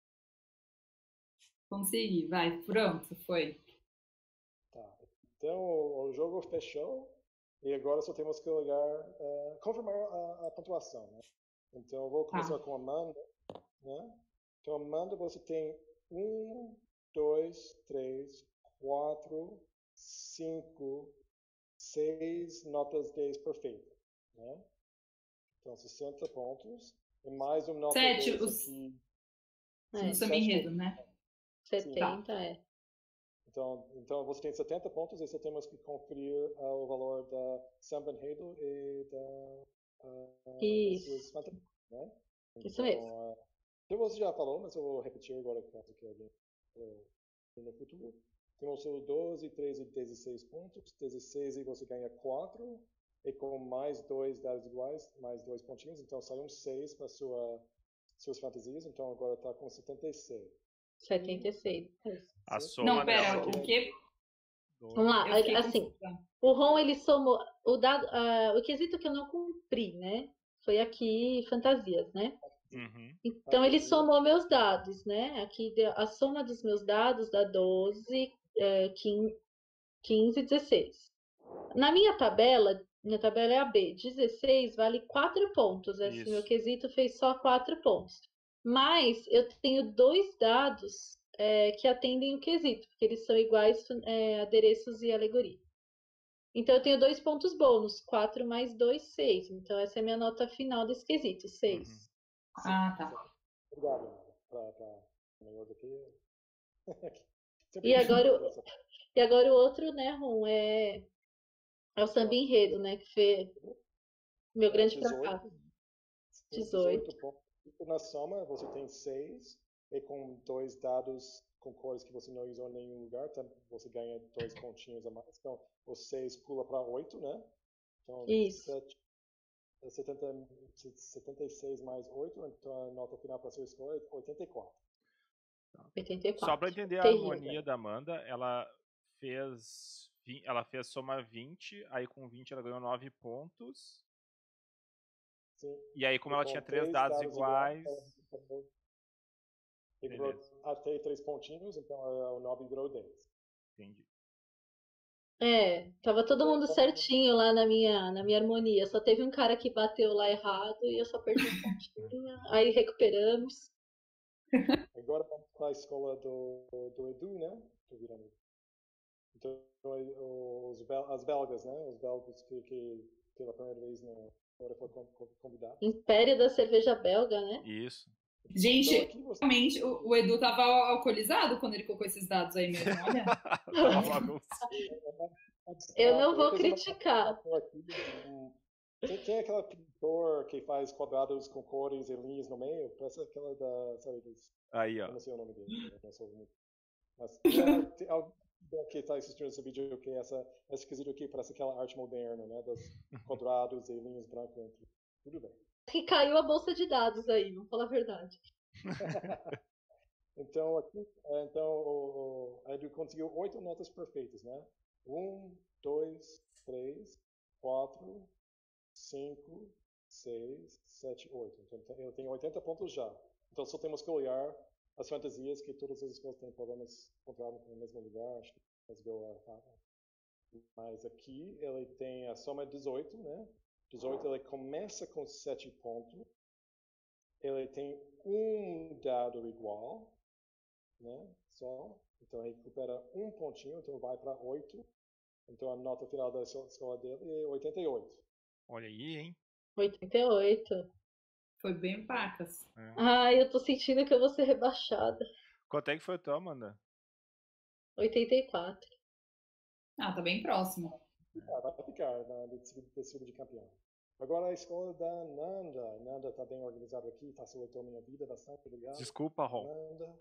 Consegui, vai, pronto, foi. Tá. Então, o, o jogo fechou e agora só temos que olhar, eh, confirmar a, a pontuação, né? Então, eu vou começar Tá. com a Amanda, né? Então, Amanda, você tem um, dois, três, quatro, cinco, seis notas dez perfeitas, né? Então, sessenta pontos. E mais um nota Sete, dez os- aqui. É, No samba enredo, né? setenta é. Então, então, você tem setenta pontos e só temos que conferir uh, o valor da samba enredo e da, uh, das Isso. suas fantasias, né? Isso mesmo. Uh, então, você já falou, mas eu vou repetir agora caso que alguém uh, no futuro. Temos o doze, treze e dezesseis pontos. dezesseis e você ganha quatro. E com mais dois dados iguais, mais dois pontinhos. Então, sai um seis para sua, suas fantasias. Então, agora está com setenta e seis. setenta e seis. É isso. A Sim. soma Não, pera, dela. o quê? Vamos lá. Eu fiquei Assim, confusa. o Ron, ele somou o dado, ah, o quesito que eu não cumpri, né? Foi aqui fantasias, né? Uhum. Então ele Fantasia. somou meus dados, né? Aqui deu- a soma dos meus dados dá doze, eh, quinze, quinze, dezesseis. Na minha tabela, minha tabela é a B, dezesseis vale quatro pontos. Esse Isso. meu quesito fez só quatro pontos. Mas eu tenho dois dados eh, que atendem o quesito, porque eles são iguais, eh, adereços e alegoria. Então eu tenho dois pontos bônus, quatro mais dois, seis. Então essa é a minha nota final desse quesito, seis. Uhum. Ah, tá. Obrigado, Amanda. Pra, pra, melhor do que... Sempre E agora, o- essa- e agora o outro, né, Ron, é, é o samba enredo, né, que foi meu grande dezoito. fracasso. Tem dezoito. dezoito pontos. Na soma, você tem seis. E com dois dados com cores que você não usou em nenhum lugar, tá? Você ganha dois pontinhos a mais. Então, o seis pula para oito, né? Então, Isso. sete, setenta, setenta e seis mais oito. Então, a nota final para sua escola é oitenta e quatro. oitenta e quatro. Só pra entender a Terrível. harmonia da Amanda, ela fez vi- ela fez soma vinte, aí com vinte ela ganhou nove pontos. Sim. E aí, como ela Com tinha três dados iguais, ela ficou- Figurou Beleza. até três pontinhos, então é, o nove virou dez. entendi. É, tava todo mundo certinho lá na minha, na minha harmonia. Só teve um cara que bateu lá errado e eu só perdi um pontinho. Aí recuperamos. Agora vamos para a escola do, do Edu, né? Tô virando. Então, os bel, as belgas, né? Os belgas que, que pela primeira vez no, agora foi convidado. Império da cerveja belga, né? Isso. Gente, Então, aqui você... realmente, o, o Edu tava alcoolizado quando ele colocou esses dados aí mesmo, olha. Tá uma bagunça. Eu não vou Ah, fez uma- criticar. Aqui, um- Tem, tem aquela pintor que faz quadrados com cores e linhas no meio? Parece aquela da, sabe, dos, Aí, eu ó. não sei o nome dele, eu não sou muito. Mas tem, tem alguém que está assistindo esse vídeo que essa, esse quesito aqui parece aquela arte moderna, né? Dos quadrados e linhas brancas entre. Tudo bem. Que caiu a bolsa de dados aí, vamos falar a verdade. Então, aqui, é, então o, o a Edu conseguiu oito notas perfeitas, né? Um, dois, três, quatro, cinco, seis, sete, oito. Então, eu tenho oitenta pontos já. Então, só temos que olhar as fantasias que todas as escolas têm problemas encontrados no mesmo lugar. Acho que let's go, uh, mas aqui ele tem a soma dezoito, né? dezoito ele começa com sete pontos. Ele tem um dado igual, né? Só. Então ele recupera um pontinho, então vai para oito. Então a nota final da escola dele é oitenta e oito. Olha aí, hein? oitenta e oito. Foi bem pacas. É. Ai, eu tô sentindo que eu vou ser rebaixada. Quanto é que foi o teu, Amanda? oitenta e quatro. Ah, tá bem próximo. Ah, vai ficar na desfile de campeão. Agora a escola da Nanda. Nanda está bem organizado aqui, facilitou minha vida bastante, obrigado. Desculpa, Ron. Nanda.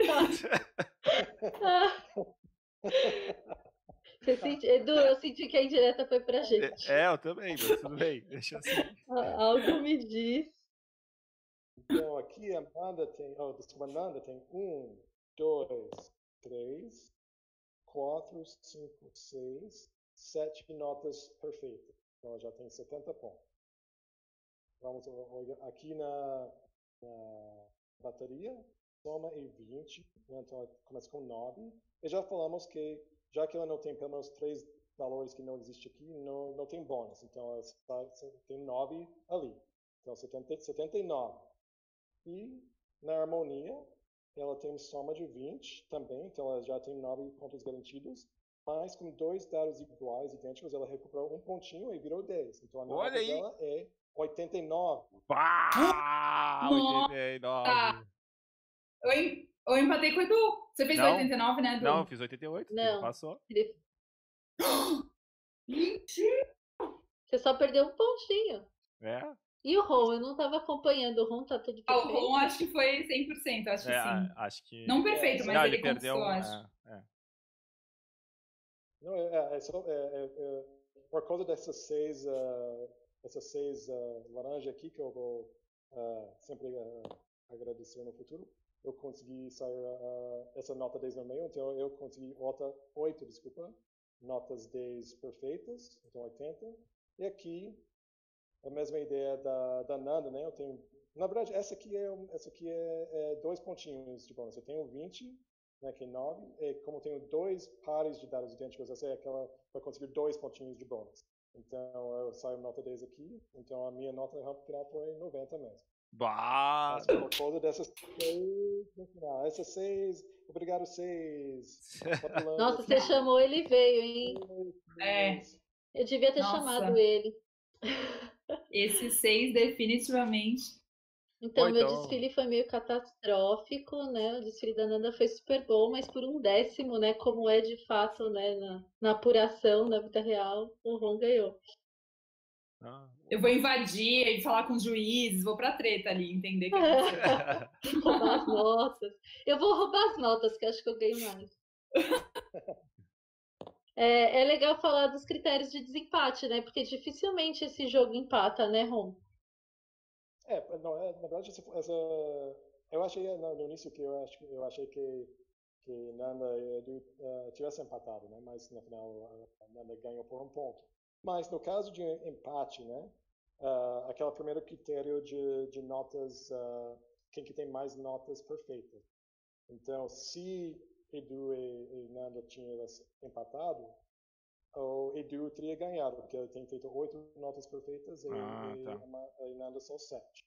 Você senti... Edu, eu senti que a indireta foi pra gente. É, eu também, mas tudo bem, deixa assim. Algo me diz. Então aqui a Nanda tem, oh, desculpa, a Nanda tem um, dois, três, quatro, cinco, seis, sete notas perfeitas. Então ela já tem setenta pontos. Vamos olhar aqui na, na bateria, soma e vinte, né? Então ela começa com nove. E já falamos que, já que ela não tem pelo menos três valores que não existem aqui, não, não tem bônus. Então ela tem nove ali. Então setenta, setenta e nove. E na harmonia, ela tem soma de vinte também, então ela já tem nove pontos garantidos. Mas com dois dados iguais, idênticos, ela recuperou um pontinho e virou dez. Então a nota Olha aí. dela é oitenta e nove. Pá! oitenta e nove. Eu, eu empatei com o Edu. Você fez Não. oitenta e nove, né, Edu? Não, eu fiz oitenta e oito. Não. Passou. Ele- Mentira! Você só perdeu um pontinho. É. E o Ron? Eu não tava acompanhando. O Ron tá tudo Ah, o perfeito? Ron acho que foi cem por cento, acho que É, sim. acho que. Não perfeito, mas Não, ele, ele perdeu conquistou, um. acho. É, é. Não, é, é, só, é, é, é, por causa dessas seis, uh, essas seis uh, laranjas aqui que eu vou uh, sempre uh, agradecer no futuro, eu consegui sair uh, essa nota dez no meio, então eu consegui nota oito, desculpa, notas dez perfeitas, então oitenta. E aqui a mesma ideia da, da Nanda, né? Eu tenho, na verdade, essa aqui é, essa aqui é, é dois pontinhos de bônus. Eu tenho vinte, né, que é nove, e como eu tenho dois pares de dados idênticos, essa é aquela para conseguir dois pontinhos de bônus. Então eu saio nota dez aqui, então a minha nota final foi noventa mesmo. Bah! Mas por causa dessas seis no final, essas seis, obrigado seis. Nossa, você chamou, ele veio, hein? É. Eu devia ter Nossa. chamado ele. Esse seis definitivamente. Então, Ou meu então- desfile foi meio catastrófico, né? O desfile da Nanda foi super bom, mas por um décimo, né? Como é de fato, né? Na, na apuração, na vida real, o Ron ganhou. Ah. Eu vou invadir e falar com os juízes, vou pra treta ali, entender que aconteceu. Roubar as notas. Eu vou roubar as notas, que eu acho que eu ganho mais. É, é legal falar dos critérios de desempate, né? Porque dificilmente esse jogo empata, né, Ron? É, não, é, na verdade, essa, essa, eu achei no, no início que eu, acho, eu achei que, que Nanda e Edu uh, tivessem empatado, né? Mas no final a Nanda ganhou por um ponto. Mas no caso de empate, né? Uh, aquele primeiro critério de, de notas, uh, quem que tem mais notas perfeitas. Então, se Edu e, e Nanda tinham empatado, o Edu teria ganhado, porque ele tem feito oito notas perfeitas e, Ah, e, tá. e Nanda só sete.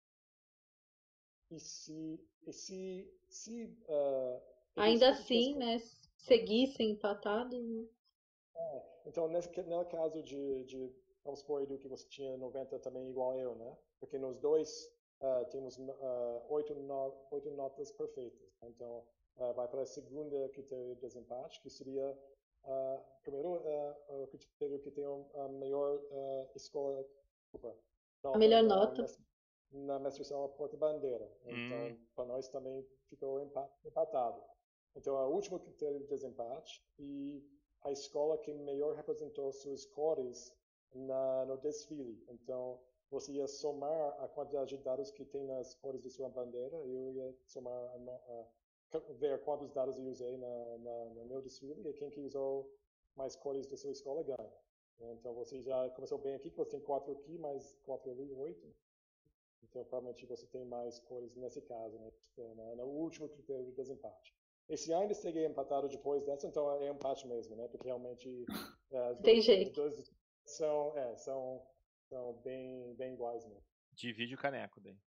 E se, e se, se uh, Ainda se assim, quer- né? Seguissem empatados. Né? Então, nesse, no caso de, de, vamos supor, Edu, que você tinha noventa também igual eu, né? Porque nos dois uh, temos uh, oito, no, oito notas perfeitas. Então, uh, vai para a segunda critério de desempate, que seria, uh, primeiro, uh, o critério que tem a melhor uh, escola, desculpa, A melhor na, nota. Na, na Mestre-Sala Porta-Bandeira. Então, Hum. para nós também ficou empatado. Então, é o último critério de desempate e a escola que melhor representou suas cores na, no desfile. Então, você ia somar a quantidade de dados que tem nas cores de sua bandeira e eu ia somar, a, a, ver quantos dados eu usei na, na, no meu desfile e quem que usou mais cores da sua escola ganha. Então, você já começou bem aqui, que você tem quatro aqui, mais quatro ali, oito. Então, provavelmente você tem mais cores nesse caso, né? No último critério de desempate. Esse ainda esteja empatado depois dessa, então é empate mesmo, né? Porque realmente é, as Tem duas, jeito. as duas são, é, são, são bem, bem iguais mesmo. Divide o caneco daí.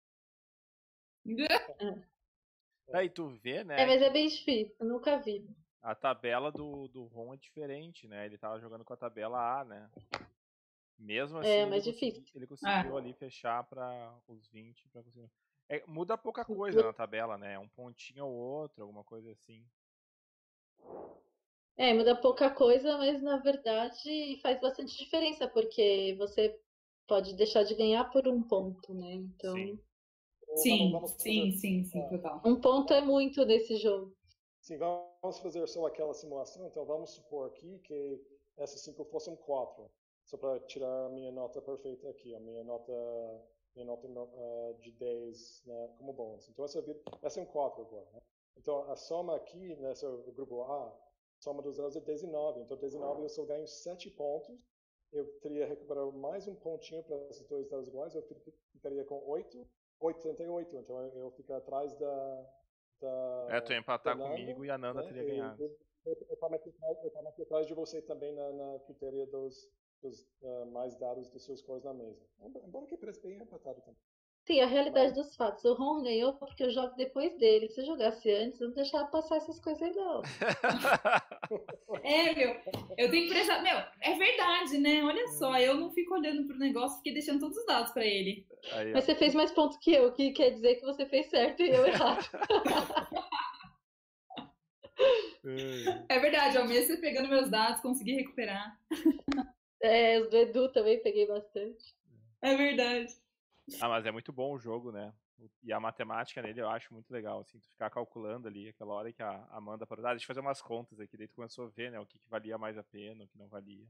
É. Aí tu vê, né? É, mas que é bem difícil. Eu nunca vi. a tabela do, do Ron é diferente, né? Ele tava jogando com a tabela A, né? Mesmo assim, É, ele, mais consegui- difícil. ele conseguiu Ah. ali fechar para os vinte. Pra conseguir... É, muda pouca coisa na tabela, né? Um pontinho ou outro, alguma coisa assim. É, muda pouca coisa, mas na verdade faz bastante diferença, porque você pode deixar de ganhar por um ponto, né? Então, Sim. Então, Sim, vamos fazer, sim, sim, sim, ah, total. um ponto é muito nesse jogo. sim, vamos fazer só aquela simulação. Então, vamos supor aqui que essas cinco fossem quatro. Só para tirar a minha nota perfeita aqui, a minha nota, minha nota uh, de dez, né, como bônus. Então, essa, essa é um quatro agora. Né? Então, a soma aqui, nesse grupo A, a soma dos dados é dezenove. Então, dezenove eu só ganho sete pontos. Eu teria recuperado mais um pontinho para esses dois dados iguais. Eu ficaria com oito, oitenta e oito. Então, eu fico atrás da... Da, É, tu ia empatar da Nanda, comigo e a Nanda né? teria E ganhado. Eu eu estava aqui atrás de você também na, na critério dos, dos uh, mais dados dos seus cores na mesa. Embora que parece bem empatado também. Sim, a realidade Mas, dos fatos. O Ron ganhou porque eu jogo depois dele. Se eu jogasse antes, eu não deixava passar essas coisas aí, não. É, meu, eu tenho que prestar. Meu, é verdade, né? Olha só, eu não fico olhando pro negócio, fiquei deixando todos os dados pra ele. Aí, ó. Mas você fez mais pontos que eu, que quer dizer que você fez certo e eu errado. É verdade, ao mesmo você pegando meus dados, consegui recuperar. É, os do Edu também peguei bastante. É verdade. Ah, mas é muito bom o jogo, né? E a matemática nele eu acho muito legal, assim, tu ficar calculando ali aquela hora que a Amanda parou. Ah, deixa eu fazer umas contas aqui, daí tu começou a ver, né, o que, que valia mais a pena, o que não valia.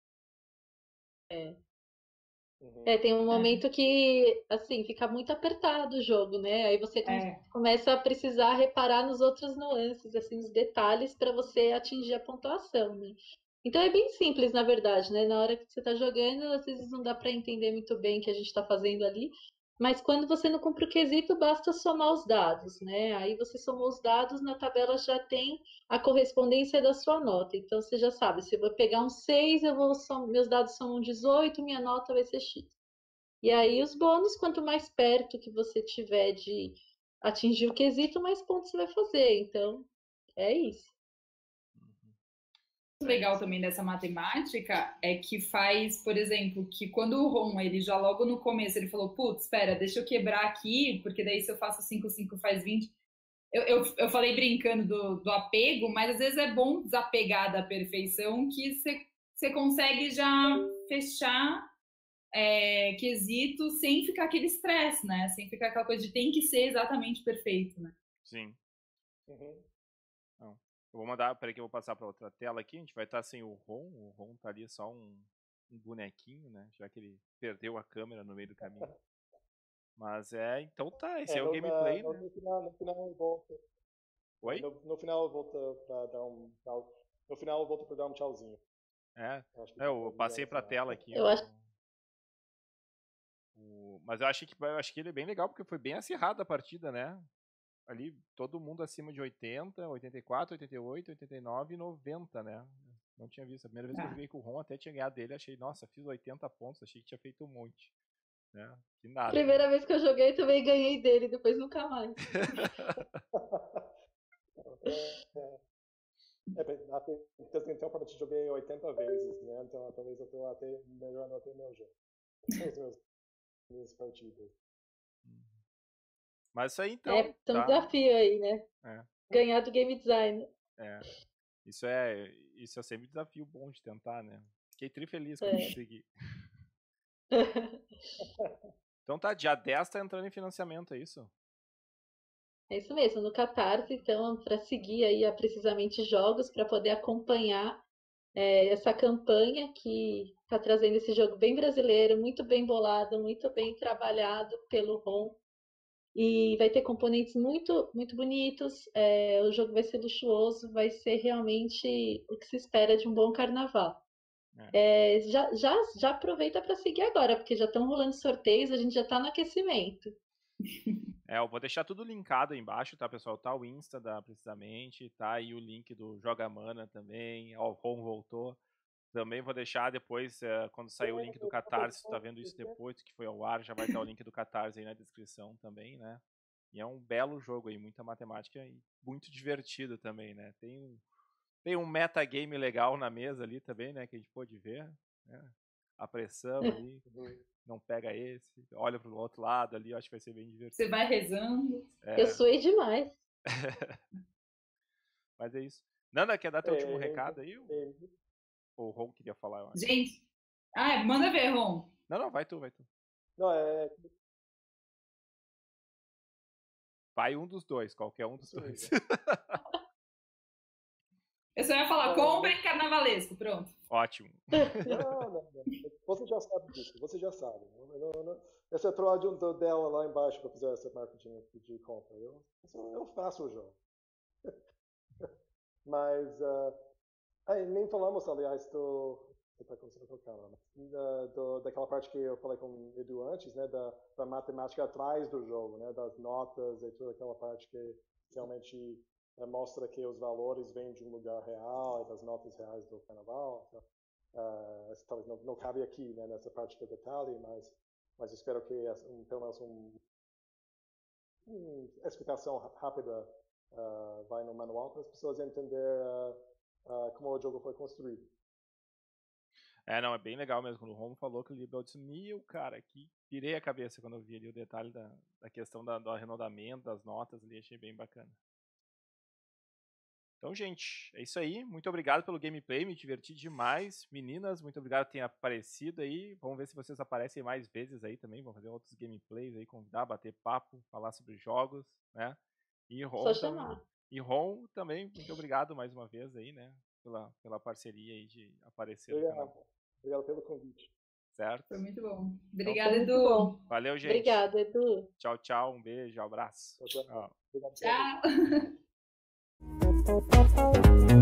É. uhum. É, tem um momento que, assim, fica muito apertado o jogo, né? Aí você com- É. começa a precisar reparar nos outros nuances, assim, nos detalhes para você atingir a pontuação, né? Então é bem simples, na verdade, né? Na hora que você tá jogando, às vezes não dá para entender muito bem o que a gente está fazendo ali, mas quando você não cumpre o quesito, basta somar os dados, né? Aí você somou os dados, na tabela já tem a correspondência da sua nota. Então você já sabe, se eu vou pegar um seis, eu vou som... meus dados são um dezoito, minha nota vai ser X. E aí os bônus, quanto mais perto que você tiver de atingir o quesito, mais pontos você vai fazer. Então, é isso. O legal também dessa matemática é que faz, por exemplo, que quando o Ron, ele já logo no começo, ele falou, putz, espera, deixa eu quebrar aqui, porque daí se eu faço cinco, cinco faz vinte. Eu, eu, eu falei brincando do, do apego, mas às vezes é bom desapegar da perfeição que você consegue já fechar é, quesito sem ficar aquele estresse, né? Sem ficar aquela coisa de tem que ser exatamente perfeito, né? Sim. Uhum. Não. Eu vou mandar, peraí que eu vou passar para outra tela aqui, a gente vai estar sem o Ron, o Ron tá ali só um, um bonequinho, né? Já que ele perdeu a câmera no meio do caminho. Mas é, então tá, esse é, é o no, gameplay, na, né? No final, no final eu volto. Oi? No, no final eu volto para dar um tchau. No final eu volto para dar um tchauzinho. É, Eu, acho que é, eu passei pra tela aqui. Eu o, acho... o, mas eu achei que eu acho que ele é bem legal, porque foi bem acirrada a partida, né? Ali, todo mundo acima de oitenta, oitenta e quatro, oitenta e oito, oitenta e nove e noventa, né? Não tinha visto. A primeira vez que eu joguei com o Ron, até tinha ganhado dele, achei, nossa, fiz oitenta pontos, achei que tinha feito um monte. Né? Que nada. Primeira né? vez que eu joguei, também ganhei dele, depois nunca mais. é, é, até, então, para te joguei oitenta vezes, né? Então, talvez eu estou até melhorando até meu jogo. As minhas partidas. Mas isso aí, então. É, tem um tá. desafio aí, né? É. Ganhar do game design. É. Isso é, isso é sempre um desafio bom de tentar, né? Fiquei tri feliz quando É. consegui. Então tá, dia dez tá entrando em financiamento, é isso? É isso mesmo, no Catarse, então, para seguir aí a Precisamente Jogos, para poder acompanhar é, essa campanha que está trazendo esse jogo bem brasileiro, muito bem bolado, muito bem trabalhado pelo Ron. E vai ter componentes muito, muito bonitos, é, o jogo vai ser luxuoso, vai ser realmente o que se espera de um bom carnaval. É. É, já, já, já aproveita para seguir agora, porque já estão rolando sorteios, a gente já está no aquecimento. É, eu vou deixar tudo linkado aí embaixo, tá, pessoal? Tá o Insta da Precisamente, tá aí o link do Joga Mana também, ó, o Ron voltou. Também vou deixar depois, é, quando sair o link do Catarse, tu tá vendo isso depois, que foi ao ar, já vai estar o link do Catarse aí na descrição também, né? E é um belo jogo aí, muita matemática e muito divertido também, né? Tem um, tem um metagame legal na mesa ali também, né? Que a gente pôde ver, né? A pressão ali, não pega esse, olha pro outro lado ali, acho que vai ser bem divertido. Você vai rezando. É. Eu suei demais. Mas é isso. Nanda, quer dar teu É, último é, recado aí? é, O Ron queria falar, eu acho. Gente, ah, manda ver, Ron. Não, não, vai tu, vai tu. não, é, Vai um dos dois, qualquer um dos Isso aí. dois. Eu só ia falar, comprem carnavalesco, pronto. Ótimo. Não, não, não. Você já sabe disso, você já sabe. Não, não, não. Essa é a troca do dela lá embaixo para fazer essa marketing de compra. Eu, eu faço o jogo. Mas, uh, aí, nem falamos, aliás, do. O que está acontecendo com o cara? Da, do, daquela parte que eu falei com o Edu antes, né? Da, da matemática atrás do jogo, né? Das notas e toda aquela parte que realmente é, mostra que os valores vêm de um lugar real e das notas reais do carnaval. Então, uh, talvez não, não cabe aqui, né? Nessa parte de detalhe, mas, mas espero que um, pelo menos um, uma explicação rápida uh, vai no manual para as pessoas entenderem uh, uh, como o jogo foi construído. É, não, é bem legal mesmo. Quando o Romo falou que ele liberou, eu disse, meu, cara, que pirei a cabeça quando eu vi ali o detalhe da, da questão da, do arredondamento, das notas ali, achei bem bacana. Então, gente, é isso aí. Muito obrigado pelo gameplay, me diverti demais. Meninas, muito obrigado por terem aparecido aí. Vamos ver se vocês aparecem mais vezes aí também. Vamos fazer outros gameplays aí, convidar, bater papo, falar sobre jogos, né? E Ron Só também, chamar. e Ron também, muito obrigado mais uma vez aí, né? Pela, pela parceria aí de aparecer no Obrigado. canal. Obrigado pelo convite. Certo? Foi muito bom. Obrigada, Foi muito Edu. bom. Valeu, gente. Obrigada, Edu. Tchau, tchau. Um beijo, um abraço. Tchau, tchau. Tchau. Obrigado. Tchau.